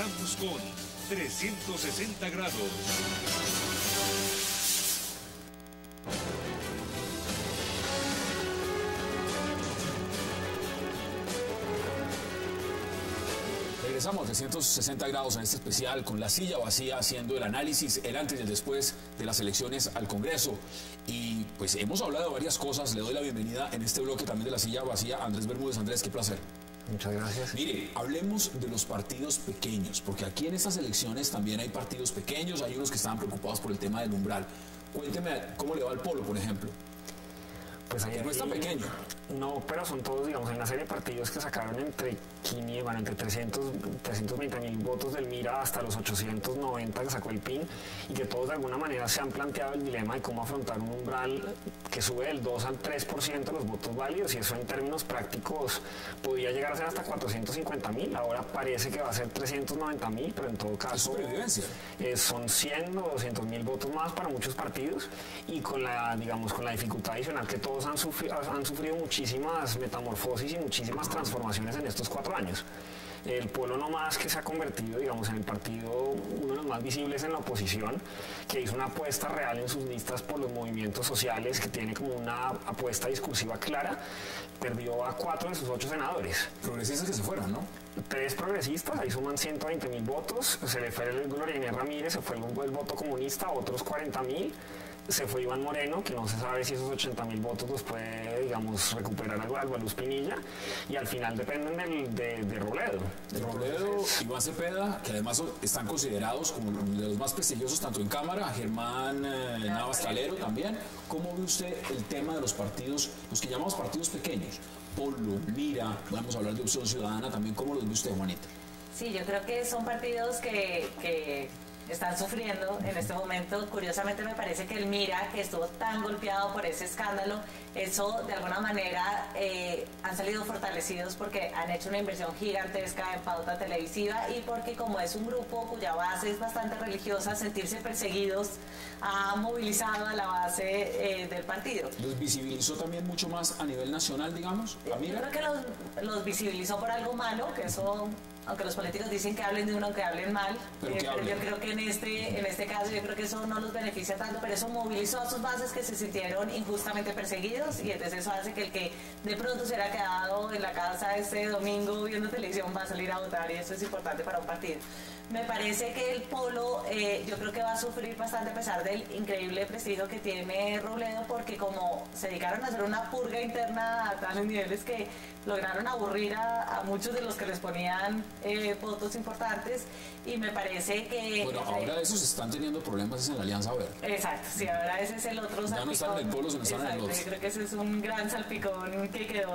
Estamos con 360 grados. Regresamos a 360 grados en este especial con la silla vacía, haciendo el análisis, el antes y el después de las elecciones al Congreso. Y pues hemos hablado de varias cosas. Le doy la bienvenida en este bloque también de la silla vacía a Andrés Bermúdez. Andrés, qué placer. Muchas gracias. Mire, hablemos de los partidos pequeños, porque aquí en estas elecciones también hay partidos pequeños, hay unos que están preocupados por el tema del umbral. Cuénteme cómo le va al Polo, por ejemplo. Pues Que no es tan pequeño. No, pero son todos, digamos, en una serie de partidos que sacaron entre 320.000 votos del Mira hasta los 890 que sacó el PIN, y que todos de alguna manera se han planteado el dilema de cómo afrontar un umbral que sube del 2 al 3% de los votos válidos, y eso en términos prácticos podría llegar a ser hasta 450.000. Ahora parece que va a ser 390.000, pero en todo caso son 100 o 200.000 votos más para muchos partidos, y con la, digamos, con la dificultad adicional que todos han sufrido muchísimas metamorfosis y muchísimas transformaciones en estos 4 años. El Polo No Más, que se ha convertido, digamos, en el partido, uno de los más visibles en la oposición, que hizo una apuesta real en sus listas por los movimientos sociales, que tiene como una apuesta discursiva clara, perdió a 4 de sus 8 senadores. Progresistas que se fueron, ¿no? 3 progresistas, ahí suman 120.000 votos, se le fue el Gloria Inés Ramírez, se fue el voto comunista, otros 40.000. Se fue Iván Moreno, que no se sabe si esos 80.000 votos los puede, digamos, recuperar algo a Luz Pinilla, y al final dependen de Robledo. Robledo, Iván Cepeda, que además están considerados como de los más prestigiosos tanto en Cámara, Germán Navas Calero también. ¿Cómo ve usted el tema de los partidos, los que llamamos partidos pequeños? Polo, Mira, vamos a hablar de Opción Ciudadana también. ¿Cómo los ve usted, Juanita? Sí, yo creo que son partidos que están sufriendo en este momento. Curiosamente me parece que el Mira, que estuvo tan golpeado por ese escándalo, eso de alguna manera han salido fortalecidos porque han hecho una inversión gigantesca en pauta televisiva, y porque como es un grupo cuya base es bastante religiosa, sentirse perseguidos ha movilizado a la base del partido. ¿Los visibilizó también mucho más a nivel nacional, digamos? Yo creo que los visibilizó por algo malo, que eso, aunque los políticos dicen que hablen de uno, que hablen mal, pero yo creo que en este caso yo creo que eso no los beneficia tanto, pero eso movilizó a sus bases que se sintieron injustamente perseguidos, y entonces eso hace que el que de pronto se hubiera quedado en la casa este domingo viendo televisión va a salir a votar, y eso es importante para un partido. Me parece que el Polo, yo creo que va a sufrir bastante a pesar del increíble prestigio que tiene Robledo, porque como se dedicaron a hacer una purga interna a tales niveles que lograron aburrir a muchos de los que les ponían votos importantes, y me parece que... Bueno, ahora esos están teniendo problemas en la Alianza Verde. Exacto, sí, ahora ese es el otro salpicón. Ya no están en el Polo, sino están en el otro. Yo creo que ese es un gran salpicón que quedó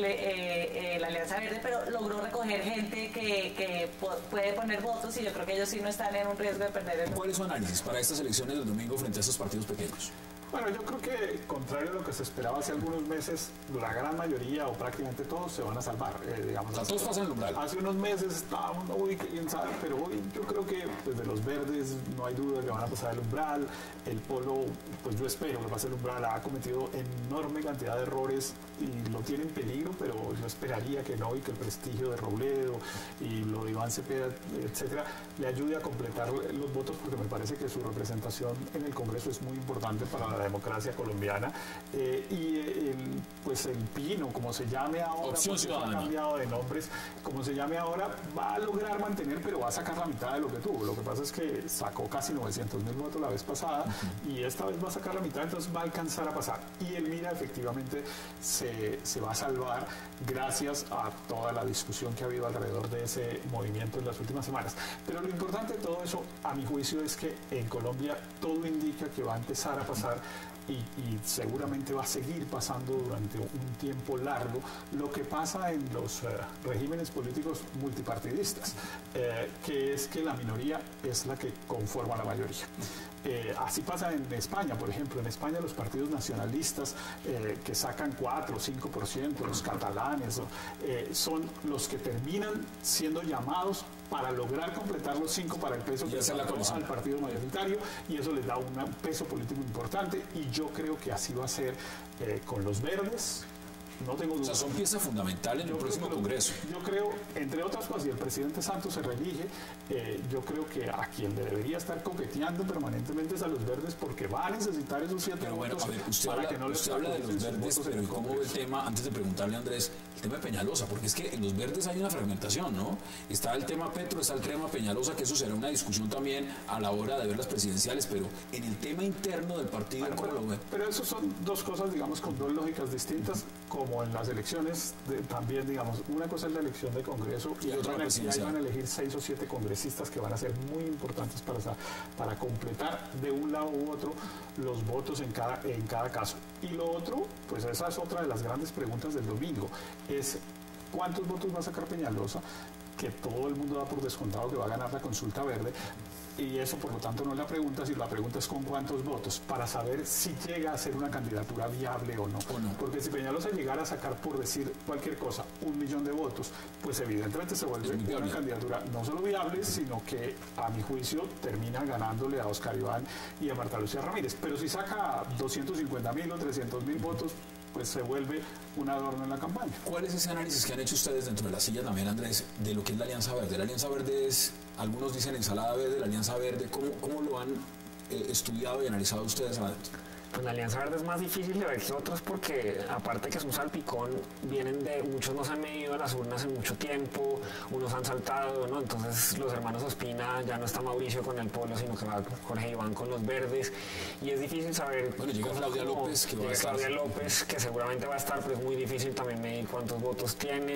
la Alianza Verde, pero logró recoger gente que puede poner votos, y yo creo que ellos sí no están en un riesgo de perder el voto. ¿Cuál es su análisis para estas elecciones del domingo frente a estos partidos pequeños? Bueno, yo creo que, contrario a lo que se esperaba hace algunos meses, la gran mayoría o prácticamente todos se van a salvar. Digamos, todos pasan el umbral. Hace unos meses estábamos, uy, quién sabe, pero hoy yo creo que pues, de los verdes no hay duda que van a pasar el umbral. El Polo, pues yo espero que pase el umbral, ha cometido enorme cantidad de errores y lo tiene en peligro, pero yo esperaría que no, y que el prestigio de Robledo y lo de Iván Cepeda, etcétera, le ayude a completar los votos, porque me parece que su representación en el Congreso es muy importante para la democracia colombiana, pues el PIN, o como se llame ahora, Opción Ciudadana, ha cambiado de nombres, como se llame ahora, va a lograr mantener, pero va a sacar la mitad de lo que tuvo. Lo que pasa es que sacó casi 900.000 votos la vez pasada, y esta vez va a sacar la mitad, entonces va a alcanzar a pasar. Y el Mira efectivamente se va a salvar gracias a toda la discusión que ha habido alrededor de ese movimiento en las últimas semanas. Pero lo importante de todo eso, a mi juicio, es que en Colombia todo indica que va a empezar a pasar, y seguramente va a seguir pasando durante un tiempo largo, lo que pasa en los regímenes políticos multipartidistas, que es que la minoría es la que conforma la mayoría. Así pasa en España, por ejemplo. En España los partidos nacionalistas que sacan 4 o 5%, los catalanes, son los que terminan siendo llamados para lograr completar los 5 para el peso que le faltó al partido mayoritario, y eso les da un peso político importante, y yo creo que así va a ser con los verdes, no tengo duda. O sea, son pieza fundamental en el próximo Congreso. Yo creo, entre otras cosas, si el presidente Santos se reelige, yo creo que a quien le debería estar coqueteando permanentemente es a los verdes, porque va a necesitar esos 7 pero bueno, votos a ver, usted para habla, que no les usted habla de los verdes, pero ¿y cómo ve el Congreso. tema, antes de preguntarle a Andrés, el tema de Peñalosa? Porque es que en los verdes hay una fragmentación, ¿no? Está el tema Petro, está el tema Peñalosa, que eso será una discusión también a la hora de ver las presidenciales, pero en el tema interno del partido, Bueno, ¿cómo lo ve? pero eso son dos cosas, digamos, con dos lógicas distintas, como en las elecciones también, digamos, una cosa es la elección de Congreso y otra la presidencial. van a elegir 6 o 7 congresistas que van a ser muy importantes para completar de un lado u otro los votos en cada caso. Y lo otro, pues esa es otra de las grandes preguntas del domingo, es ¿cuántos votos va a sacar Peñalosa? Que todo el mundo da por descontado que va a ganar la consulta verde. Y eso, por lo tanto, no es la pregunta, sino la pregunta es con cuántos votos, para saber si llega a ser una candidatura viable o no. Porque si Peñalosa llegara a sacar, por decir cualquier cosa, 1 millón de votos, pues evidentemente se vuelve una candidatura no solo viable, sino que, a mi juicio, termina ganándole a Oscar Iván y a Marta Lucía Ramírez. Pero si saca 250.000 o 300.000 votos, pues se vuelve un adorno en la campaña. ¿Cuál es ese análisis que han hecho ustedes dentro de la silla también, Andrés, de lo que es la Alianza Verde? La Alianza Verde es, algunos dicen ensalada verde, la Alianza Verde, ¿cómo lo han estudiado y analizado ustedes adentro? Pues la Alianza Verde es más difícil de ver que otros porque, aparte que es un salpicón, muchos no se han medido a las urnas en mucho tiempo, unos han saltado, ¿no? Entonces los hermanos Ospina, ya no está Mauricio con el Polo, sino que va Jorge Iván con los verdes, y es difícil saber... Bueno, llega Claudia López, que va a estar. Claudia López, que seguramente va a estar, pero es muy difícil también medir cuántos votos tiene.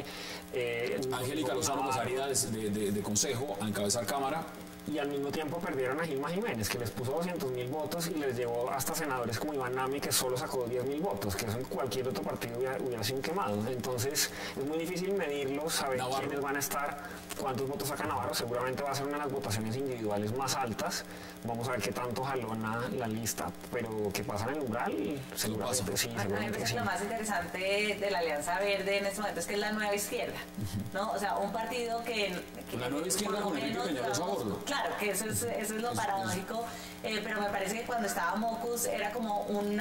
Angélica Lozano pasaría de consejo a encabezar Cámara. Y al mismo tiempo perdieron a Gilma Jiménez, que les puso 200.000 votos y les llevó hasta senadores como Iván Nami, que solo sacó 10.000 votos, que eso en cualquier otro partido hubiera sido quemado. Entonces es muy difícil medirlos, saber quiénes van a estar, cuántos votos saca Navarro. Seguramente va a ser una de las votaciones individuales más altas. Vamos a ver qué tanto jalona la lista, pero que pasa en el umbral, seguramente sí. A mí me parece que lo más interesante de la Alianza Verde en este momento es que es la nueva izquierda, ¿no? O sea, un partido que la nueva izquierda con Enrique Peñalosa a bordo. Claro, que eso es lo paradójico, pero me parece que cuando estaba Mocus era como un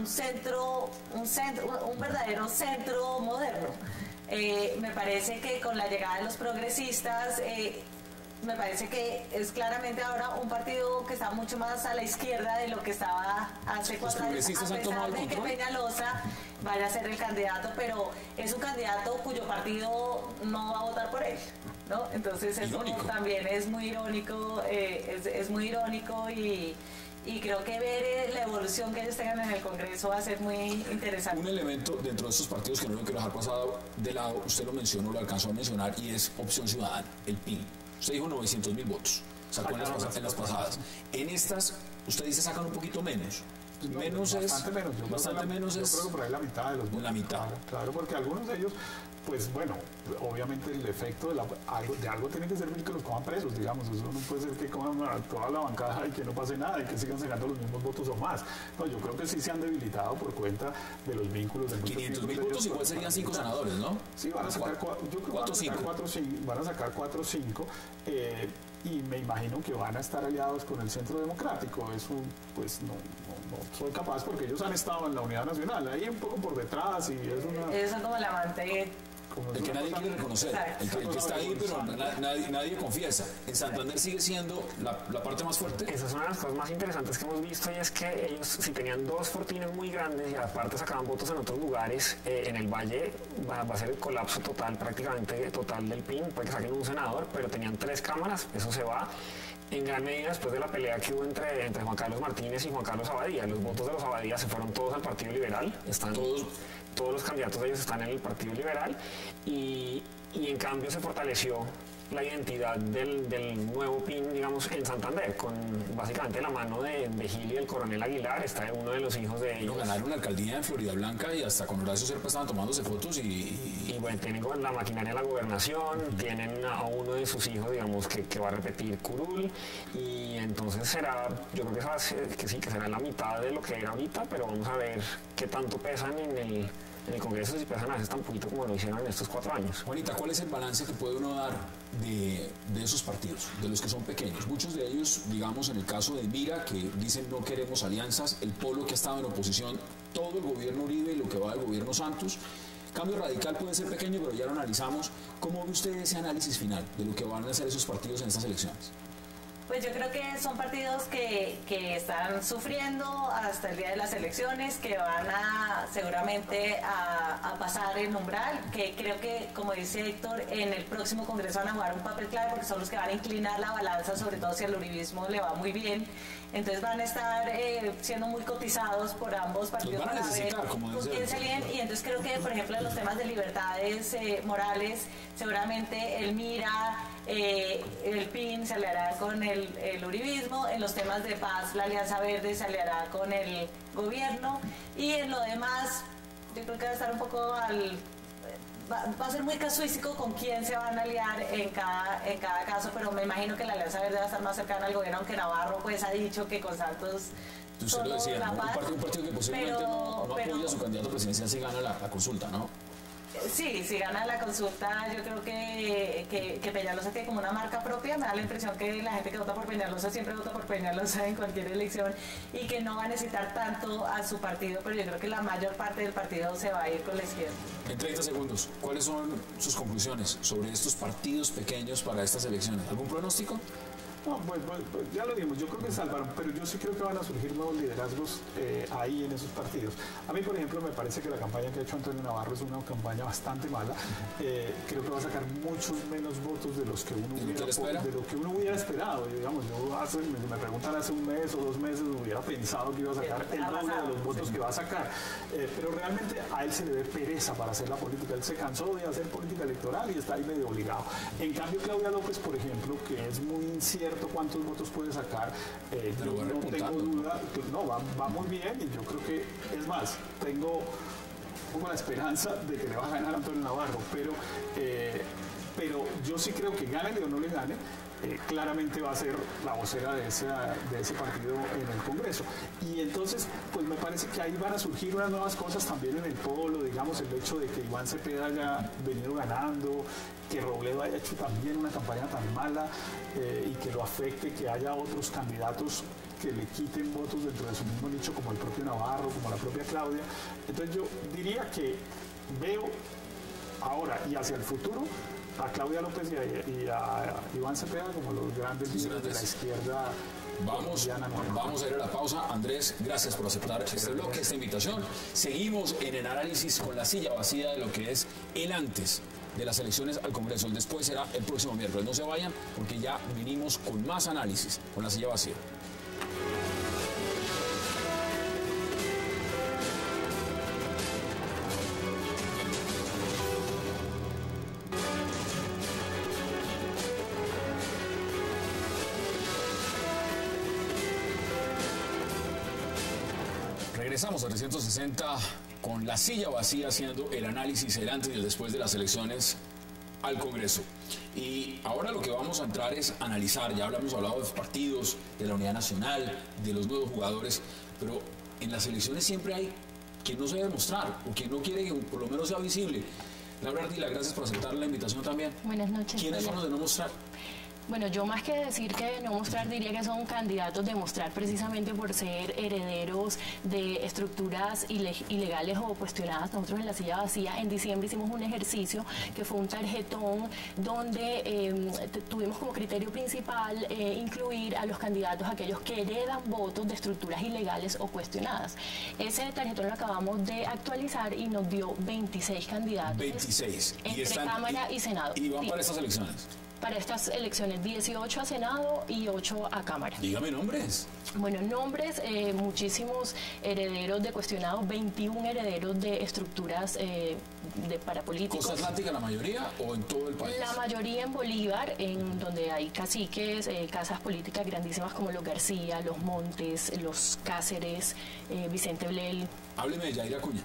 verdadero centro moderno. Me parece que con la llegada de los progresistas, me parece que es claramente ahora un partido que está mucho más a la izquierda de lo que estaba hace 4 años, a pesar de que Peñalosa vaya a ser el candidato, pero es un candidato cuyo partido no va a votar por él, ¿no? Entonces eso también es muy irónico, es muy irónico y creo que ver la evolución que ellos tengan en el Congreso va a ser muy interesante. Un elemento dentro de estos partidos que no lo quiero dejar pasado de lado, usted lo mencionó, lo alcanzó a mencionar, y es Opción Ciudadana, el PIN. Usted dijo 900.000 votos, sacó en las pasadas. En estas, usted dice sacan un poquito menos. Menos bastante menos. Bastante menos es. Yo creo que por ahí la mitad de los votos. La mitad. Claro, porque algunos de ellos, pues bueno, obviamente el efecto de algo tiene que servir que los cojan presos, digamos. Eso no puede ser que cojan a toda la bancada y que no pase nada y que sigan sacando los mismos votos o más. No, yo creo que sí se han debilitado por cuenta de los vínculos. 500.000 votos igual serían 5 senadores, ¿no? Sí, van a sacar 4 o 5. Y me imagino que van a estar aliados con el Centro Democrático. Eso, pues, no soy capaz, porque ellos han estado en la Unidad Nacional, ahí un poco por detrás, y es una... Ellos son como la amante... El que nadie quiere reconocer, el que está ahí, pero nadie confiesa. ¿En Santander sigue siendo la parte más fuerte? Esa es una de las cosas más interesantes que hemos visto, y es que ellos, si tenían 2 fortines muy grandes y aparte sacaban votos en otros lugares, en el Valle va a ser el colapso total, prácticamente total del PIN, puede que saquen un senador, pero tenían 3 cámaras, eso se va. En gran medida después de la pelea que hubo entre Juan Carlos Martínez y Juan Carlos Abadía. Los votos de los Abadía se fueron todos al Partido Liberal. Todos los candidatos de ellos están en el Partido Liberal y en cambio se fortaleció la identidad del nuevo PIN, digamos, en Santander, con básicamente la mano de Gil y del coronel Aguilar, está uno de los hijos de ellos. Ganaron la alcaldía en Florida Blanca y hasta con Horacio Serpa estaban tomándose fotos y bueno, tienen la maquinaria de la gobernación, tienen a uno de sus hijos, digamos, que va a repetir curul, y entonces será, yo creo que será la mitad de lo que era ahorita, pero vamos a ver qué tanto pesan en el Congreso, si pesan a veces tan poquito como lo hicieron en estos 4 años. Juanita, ¿cuál es el balance que puede uno dar de esos partidos, de los que son pequeños? Muchos de ellos, digamos, en el caso de Mira, que dicen no queremos alianzas, el Polo, que ha estado en oposición todo el gobierno Uribe y lo que va del gobierno Santos, Cambio Radical puede ser pequeño, pero ya lo analizamos. ¿Cómo ve usted ese análisis final de lo que van a hacer esos partidos en estas elecciones? Pues yo creo que son partidos que están sufriendo hasta el día de las elecciones, que van a seguramente a pasar el umbral, que creo que, como dice Héctor, en el próximo Congreso van a jugar un papel clave porque son los que van a inclinar la balanza, sobre todo si al uribismo le va muy bien. Entonces van a estar siendo muy cotizados por ambos partidos para ver con quién se alían. Y entonces creo que, por ejemplo, en los temas de libertades morales, seguramente el MIRA, el PIN se aliará con el uribismo. En los temas de paz, la Alianza Verde se aliará con el gobierno. Y en lo demás, yo creo que va a estar un poco va a ser muy casuístico con quién se van a aliar en cada caso, pero me imagino que la Alianza Verde va a estar más cercana al gobierno, aunque Navarro pues ha dicho que con Santos usted lo decía, ¿no? Un partido que posiblemente no apoya a su candidato presidencial si gana la consulta, ¿no? Sí, si gana la consulta, yo creo que Peñalosa tiene como una marca propia. Me da la impresión que la gente que vota por Peñalosa siempre vota por Peñalosa en cualquier elección y que no va a necesitar tanto a su partido, pero yo creo que la mayor parte del partido se va a ir con la izquierda. En 30 segundos, ¿cuáles son sus conclusiones sobre estos partidos pequeños para estas elecciones? ¿Algún pronóstico? No, pues ya lo vimos, yo creo que salvaron, pero yo sí creo que van a surgir nuevos liderazgos ahí en esos partidos. A mí, por ejemplo, me parece que la campaña que ha hecho Antonio Navarro es una campaña bastante mala. Creo que va a sacar muchos menos votos de los que uno hubiera esperado. Digamos, si me preguntan hace un mes o 2 meses, hubiera pensado que iba a sacar el doble de los votos que va a sacar. Pero realmente a él se le ve pereza para hacer la política. Él se cansó de hacer política electoral y está ahí medio obligado. En cambio, Claudia López, por ejemplo, que es muy incierto cuántos votos puede sacar, yo no tengo duda, no, va muy bien y yo creo que, es más, tengo la esperanza de que le va a ganar Antonio Navarro, pero yo sí creo que gane o no le gane, claramente va a ser la vocera de ese partido en el Congreso. Y entonces, pues me parece que ahí van a surgir unas nuevas cosas también en el polo, digamos, el hecho de que Iván Cepeda haya venido ganando, que Robledo haya hecho también una campaña tan mala y que lo afecte, que haya otros candidatos que le quiten votos dentro de su mismo nicho, como el propio Navarro, como la propia Claudia. Entonces yo diría que veo ahora y hacia el futuro a Claudia López y a Iván Cepeda como los grandes líderes de la izquierda. Vamos a ir a la pausa. Andrés, gracias por aceptar este bloque, esta invitación. Seguimos en el análisis con la silla vacía de lo que es el antes de las elecciones al Congreso. El después será el próximo miércoles. No se vayan porque ya vinimos con más análisis con la silla vacía. Regresamos a 360 con la silla vacía haciendo el análisis, el antes y el después de las elecciones al Congreso. Y ahora lo que vamos a entrar es analizar, ya hemos hablado de los partidos, de la unidad nacional, de los nuevos jugadores, pero en las elecciones siempre hay quien no se debe mostrar o quien no quiere que por lo menos sea visible. Laura Ardila, gracias por aceptar la invitación también. Buenas noches. ¿Quiénes son los de no mostrar? Bueno, yo más que decir que no mostrar, diría que son candidatos de mostrar precisamente por ser herederos de estructuras ilegales o cuestionadas. Nosotros en la silla vacía en diciembre hicimos un ejercicio que fue un tarjetón donde tuvimos como criterio principal incluir a los candidatos, aquellos que heredan votos de estructuras ilegales o cuestionadas. Ese tarjetón lo acabamos de actualizar y nos dio 26 candidatos. 26. Entre Cámara y Senado. ¿Y van para estas elecciones? Para estas elecciones, 18 a Senado y 8 a Cámara. Dígame nombres. Bueno, nombres, muchísimos herederos de cuestionados, 21 herederos de estructuras para políticos. ¿Costa Atlántica la mayoría o en todo el país? La mayoría en Bolívar, en donde hay caciques, casas políticas grandísimas como los García, los Montes, los Cáceres, Vicente Blel. Hábleme de Yair Acuña.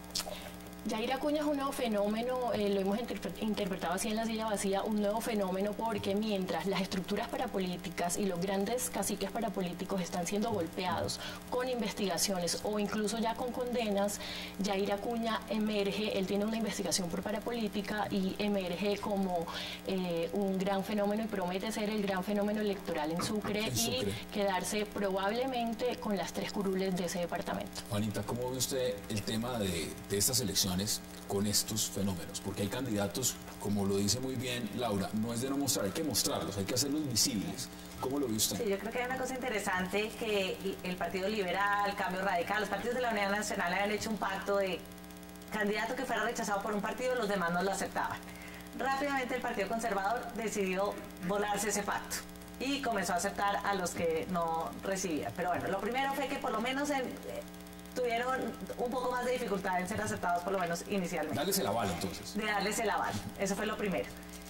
Yair Acuña es un nuevo fenómeno, lo hemos interpretado así en la silla vacía, un nuevo fenómeno porque mientras las estructuras parapolíticas y los grandes caciques parapolíticos están siendo golpeados con investigaciones o incluso ya con condenas, Yair Acuña emerge, él tiene una investigación por parapolítica y emerge como un gran fenómeno y promete ser el gran fenómeno electoral en Sucre y quedarse probablemente con las 3 curules de ese departamento. Juanita, ¿cómo ve usted el tema de estas elecciones elecciones con estos fenómenos? Porque hay candidatos, como lo dice muy bien Laura, no es de no mostrar, hay que mostrarlos, hay que hacerlos visibles. ¿Cómo lo ve usted? Sí, yo creo que hay una cosa interesante, que el Partido Liberal, Cambio Radical, los partidos de la Unidad Nacional habían hecho un pacto de candidato que fuera rechazado por un partido, los demás no lo aceptaban. Rápidamente el Partido Conservador decidió volarse ese pacto y comenzó a aceptar a los que no recibían. Pero bueno, lo primero fue que por lo menos tuvieron un poco más de dificultad en ser aceptados, por lo menos inicialmente. Darles el aval, entonces. De darles el aval, eso fue lo primero.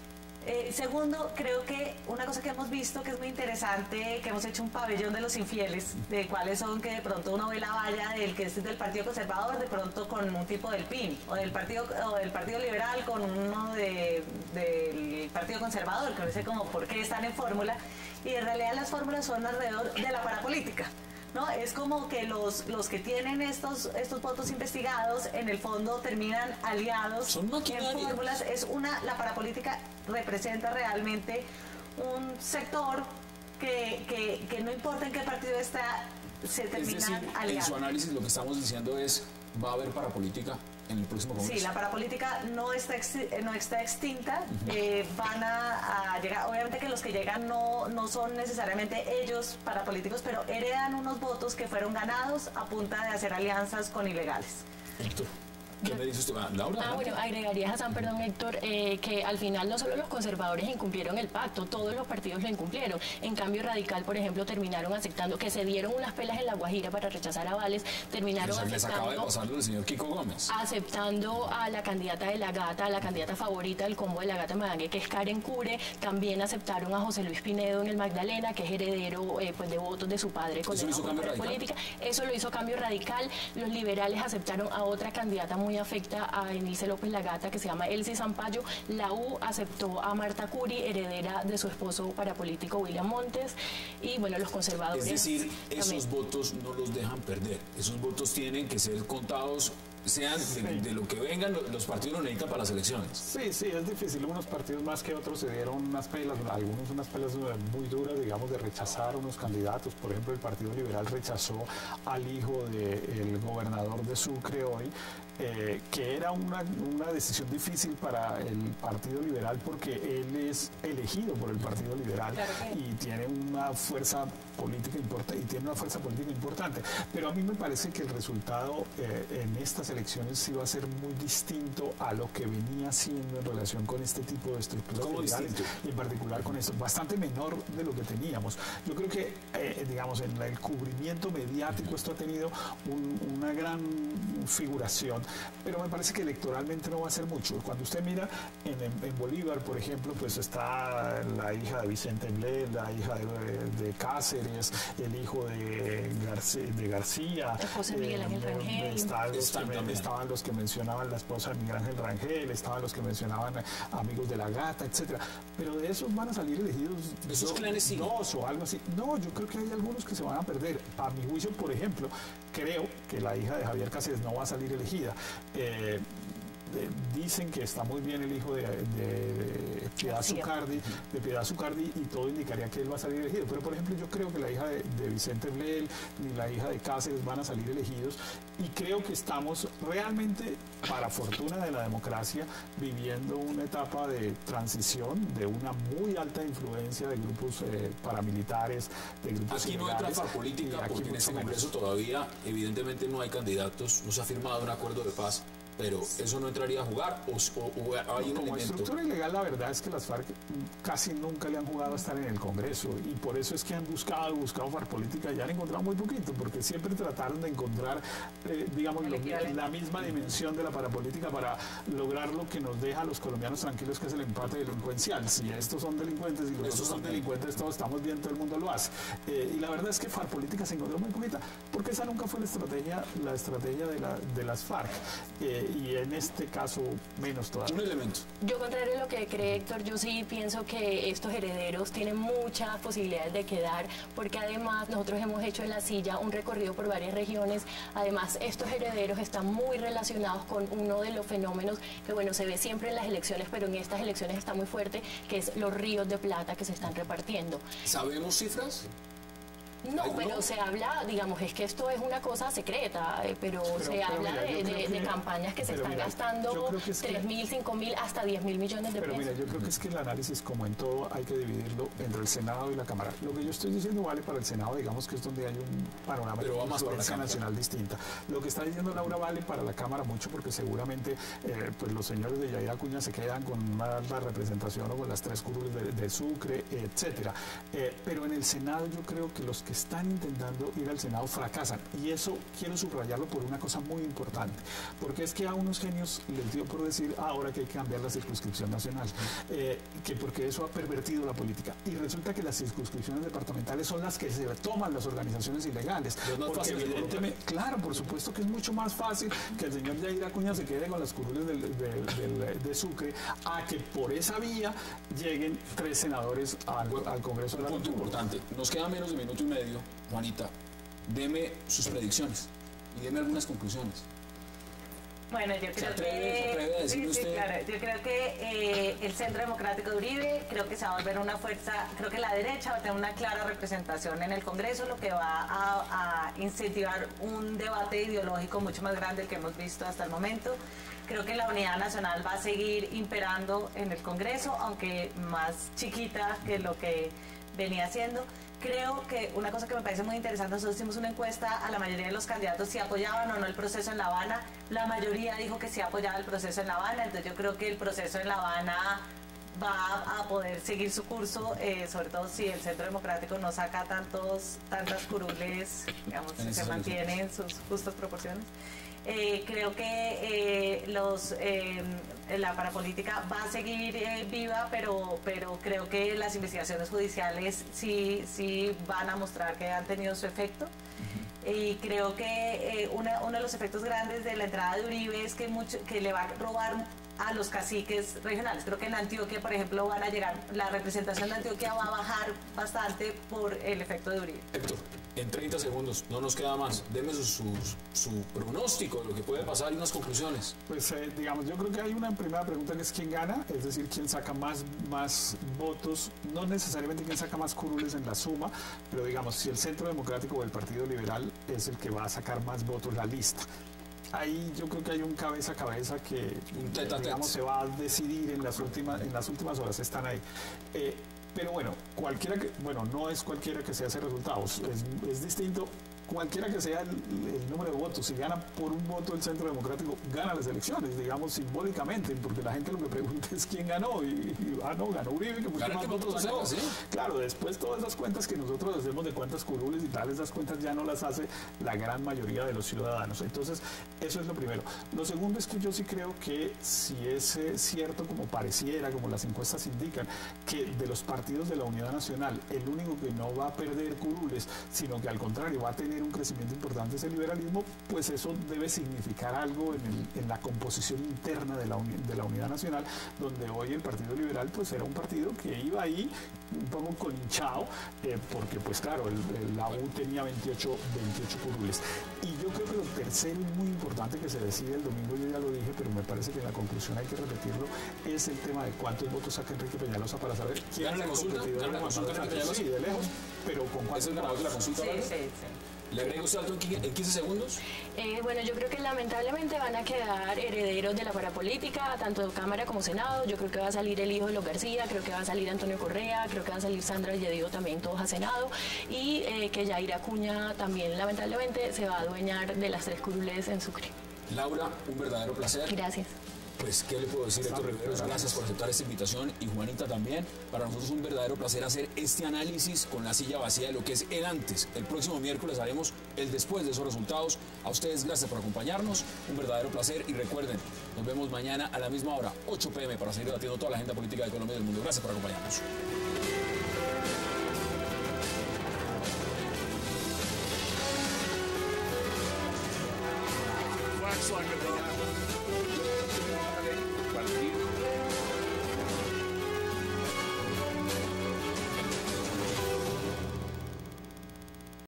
Segundo, creo que una cosa que hemos visto que es muy interesante, que hemos hecho un pabellón de los infieles, de cuáles son, que de pronto uno ve la valla del que es del Partido Conservador, de pronto con un tipo del PIN, o del Partido Liberal con uno del Partido Conservador, que no sé como por qué están en fórmula, y en realidad las fórmulas son alrededor de la parapolítica. ¿No? Es como que los que tienen estos votos investigados en el fondo terminan aliados en fórmulas. La parapolítica representa realmente un sector que no importa en qué partido está, se terminan aliando. En su análisis lo que estamos diciendo es, ¿va a haber parapolítica en el próximo Congreso? Sí, la parapolítica no está extinta, van a llegar, obviamente que los que llegan no son necesariamente ellos parapolíticos, pero heredan unos votos que fueron ganados a punta de hacer alianzas con ilegales. Héctor, ¿qué me dice usted? Laura. Bueno, agregaría, Hassan, perdón, Héctor, que al final no solo los conservadores incumplieron el pacto, todos los partidos lo incumplieron. En cambio, Radical, por ejemplo, terminaron aceptando que se dieron unas pelas en La Guajira para rechazar avales, terminaron aceptando... les acaba de pasar lo del señor Kiko Gómez. Aceptando a la candidata de la Gata, a la candidata favorita del combo de la Gata Madangue, que es Karen Cure. También aceptaron a José Luis Pinedo en el Magdalena, que es heredero pues, de votos de su padre con la política. Eso lo hizo Cambio Radical. Los liberales aceptaron a otra candidata muy afecta a Emilce López Lagata, que se llama Elsie Zampayo. La U aceptó a Marta Curi, heredera de su esposo parapolítico William Montes. Y bueno, los conservadores... Es decir, esos también. votos no los dejan perder. Esos votos tienen que ser contados, sean de lo que vengan, los partidos lo necesitan para las elecciones. Sí, es difícil. Unos partidos más que otros se dieron unas pelas, algunos unas pelas muy duras, digamos, de rechazar a unos candidatos. Por ejemplo, el Partido Liberal rechazó al hijo del gobernador de Sucre hoy, que era una decisión difícil para el Partido Liberal porque él es elegido por el Partido Liberal y tiene una fuerza política importante. Pero a mí me parece que el resultado en estas elecciones sí va a ser muy distinto a lo que venía siendo en relación con este tipo de estructuras liberales, y en particular con esto, bastante menor de lo que teníamos. Yo creo que, digamos, en el cubrimiento mediático esto ha tenido una gran figuración, pero me parece que electoralmente no va a ser mucho. Cuando usted mira en Bolívar, por ejemplo, pues está la hija de Vicente Bled, la hija de Cáceres, el hijo de García, José Miguel Ángel Rangel. Estaban los que mencionaban la esposa de Miguel Ángel Rangel, estaban los que mencionaban amigos de la Gata, etcétera. Pero de esos van a salir elegidos esos clanes sí, dos o algo así. No, yo creo que hay algunos que se van a perder. A mi juicio, por ejemplo, creo que la hija de Javier Cáceres no va a salir elegida. Dicen que está muy bien el hijo de Piedad Zucardi, y todo indicaría que él va a salir elegido. Pero, por ejemplo, yo creo que la hija de Vicente Blel ni la hija de Cáceres van a salir elegidos, y creo que estamos realmente, para fortuna de la democracia, viviendo una etapa de transición de una muy alta influencia de grupos paramilitares, de grupos Aquí no entra política porque en este Congreso todavía, evidentemente, no hay candidatos, no se ha firmado un acuerdo de paz. Pero eso no entraría a jugar o hay un como elemento. Estructura ilegal, la verdad es que las FARC casi nunca le han jugado a estar en el Congreso, y por eso es que han buscado FARC política, y han encontrado muy poquito, porque siempre trataron de encontrar digamos la misma dimensión de la parapolítica para lograr lo que nos deja a los colombianos tranquilos, que es el empate delincuencial. Si estos son delincuentes y los otros son delincuentes, todos estamos bien, todo el mundo lo hace. Y la verdad es que FARC política se encontró muy poquita, porque esa nunca fue la estrategia de las FARC. Y en este caso menos todavía. Un elemento. Yo, contrario a lo que cree Héctor, yo sí pienso que estos herederos tienen muchas posibilidades de quedar, porque además nosotros hemos hecho en La Silla un recorrido por varias regiones. Además, estos herederos están muy relacionados con uno de los fenómenos que, bueno, se ve siempre en las elecciones, pero en estas elecciones está muy fuerte, que es los ríos de plata que se están repartiendo. ¿Sabemos cifras? No, pero se habla, digamos, es que esto es una cosa secreta, pero se habla de campañas que se están gastando 3.000, 5.000, hasta 10.000 millones de pesos. Pero mira, yo creo que es que el análisis, como en todo, hay que dividirlo entre el Senado y la Cámara. Lo que yo estoy diciendo vale para el Senado, digamos que es donde hay un panorama de influencia nacional distinta. Lo que está diciendo Laura vale para la Cámara mucho, porque seguramente pues los señores de Yair Acuña se quedan con una alta representación o con las 3 curules de Sucre, etcétera. Pero en el Senado yo creo que los que están intentando ir al Senado fracasan, y eso quiero subrayarlo por una cosa muy importante, porque es que a unos genios les dio por decir ahora que hay que cambiar la circunscripción nacional, que porque eso ha pervertido la política, y resulta que las circunscripciones departamentales son las que se toman las organizaciones ilegales, porque evidentemente, claro, por supuesto que es mucho más fácil que el señor Yair Acuña se quede con las curules de Sucre, a que por esa vía lleguen 3 senadores al Congreso de la República. Punto importante, nos queda menos de minuto y medio. Juanita, deme sus predicciones y deme algunas conclusiones. Bueno, yo creo que claro, yo creo que el Centro Democrático de Uribe creo que se va a volver una fuerza, creo que la derecha va a tener una clara representación en el Congreso, lo que va a incentivar un debate ideológico mucho más grande del que hemos visto hasta el momento. Creo que la unidad nacional va a seguir imperando en el Congreso, aunque más chiquita que lo que venía haciendo. Creo que una cosa que me parece muy interesante, nosotros hicimos una encuesta a la mayoría de los candidatos si apoyaban o no el proceso en La Habana. La mayoría dijo que sí apoyaba el proceso en La Habana, entonces yo creo que el proceso en La Habana va a poder seguir su curso, sobre todo si el Centro Democrático no saca tantas curules, digamos, si se mantiene en sus justas proporciones. Creo que la parapolítica va a seguir viva, pero creo que las investigaciones judiciales sí van a mostrar que han tenido su efecto. Y creo que uno de los efectos grandes de la entrada de Uribe es que le va a robar a los caciques regionales. Creo que en Antioquia, por ejemplo, van a llegar, la representación de Antioquia va a bajar bastante por el efecto de Uribe. Héctor, en 30 segundos, no nos queda más. Deme su pronóstico de lo que puede pasar y unas conclusiones. Pues digamos, yo creo que hay una primera pregunta que es quién gana, es decir, quién saca más votos, no necesariamente quién saca más curules en la suma, pero digamos, si el Centro Democrático o el Partido Liberal es el que va a sacar más votos la lista. Ahí yo creo que hay un cabeza a cabeza que digamos, se va a decidir en las últimas horas, están ahí. Pero bueno, no es cualquiera que sea ese resultado, es distinto. Cualquiera que sea el número de votos, si gana por un voto el Centro Democrático, gana las elecciones, digamos simbólicamente, porque la gente lo que pregunta es quién ganó, no, ganó Uribe, que mucho más votos sacó. ¿Sí? Claro, después todas esas cuentas que nosotros hacemos de cuántas curules y tal, esas cuentas ya no las hace la gran mayoría de los ciudadanos. Entonces, eso es lo primero. Lo segundo es que yo sí creo que si es cierto, como pareciera, como las encuestas indican, que de los partidos de la Unidad Nacional, el único que no va a perder curules, sino que al contrario va a tener un crecimiento importante es el liberalismo, pues eso debe significar algo en la composición interna de la Unidad Nacional, donde hoy el Partido Liberal pues era un partido que iba ahí un poco colinchado, porque pues claro, la U tenía 28 curules. Y yo creo que lo tercero y muy importante que se decide el domingo, yo ya lo dije, pero me parece que en la conclusión hay que repetirlo, es el tema de cuántos votos saca Enrique Peñalosa para saber quién es el competidor de Juan Manuel Santos. Sí, de lejos, pero con cuántos. ¿Es el ganador de la consulta? Sí. ¿Le agrego usted algo en 15 segundos? Bueno, yo creo que lamentablemente van a quedar herederos de la parapolítica, tanto Cámara como Senado. Yo creo que va a salir el hijo de los García, creo que va a salir Antonio Correa, creo que va a salir Sandra Villedivo también, todos a Senado. Y que Yair Acuña también, lamentablemente, se va a adueñar de las 3 curules en Sucre. Laura, un verdadero placer. Gracias. Pues, ¿qué le puedo decir, Héctor Riveros? Gracias por aceptar esta invitación, y Juanita también. Para nosotros es un verdadero placer hacer este análisis con la silla vacía de lo que es el antes. El próximo miércoles haremos el después de esos resultados. A ustedes, gracias por acompañarnos, un verdadero placer, y recuerden, nos vemos mañana a la misma hora, 8 p.m, para seguir debatiendo toda la agenda política de Colombia y del mundo. Gracias por acompañarnos. Volkswagen.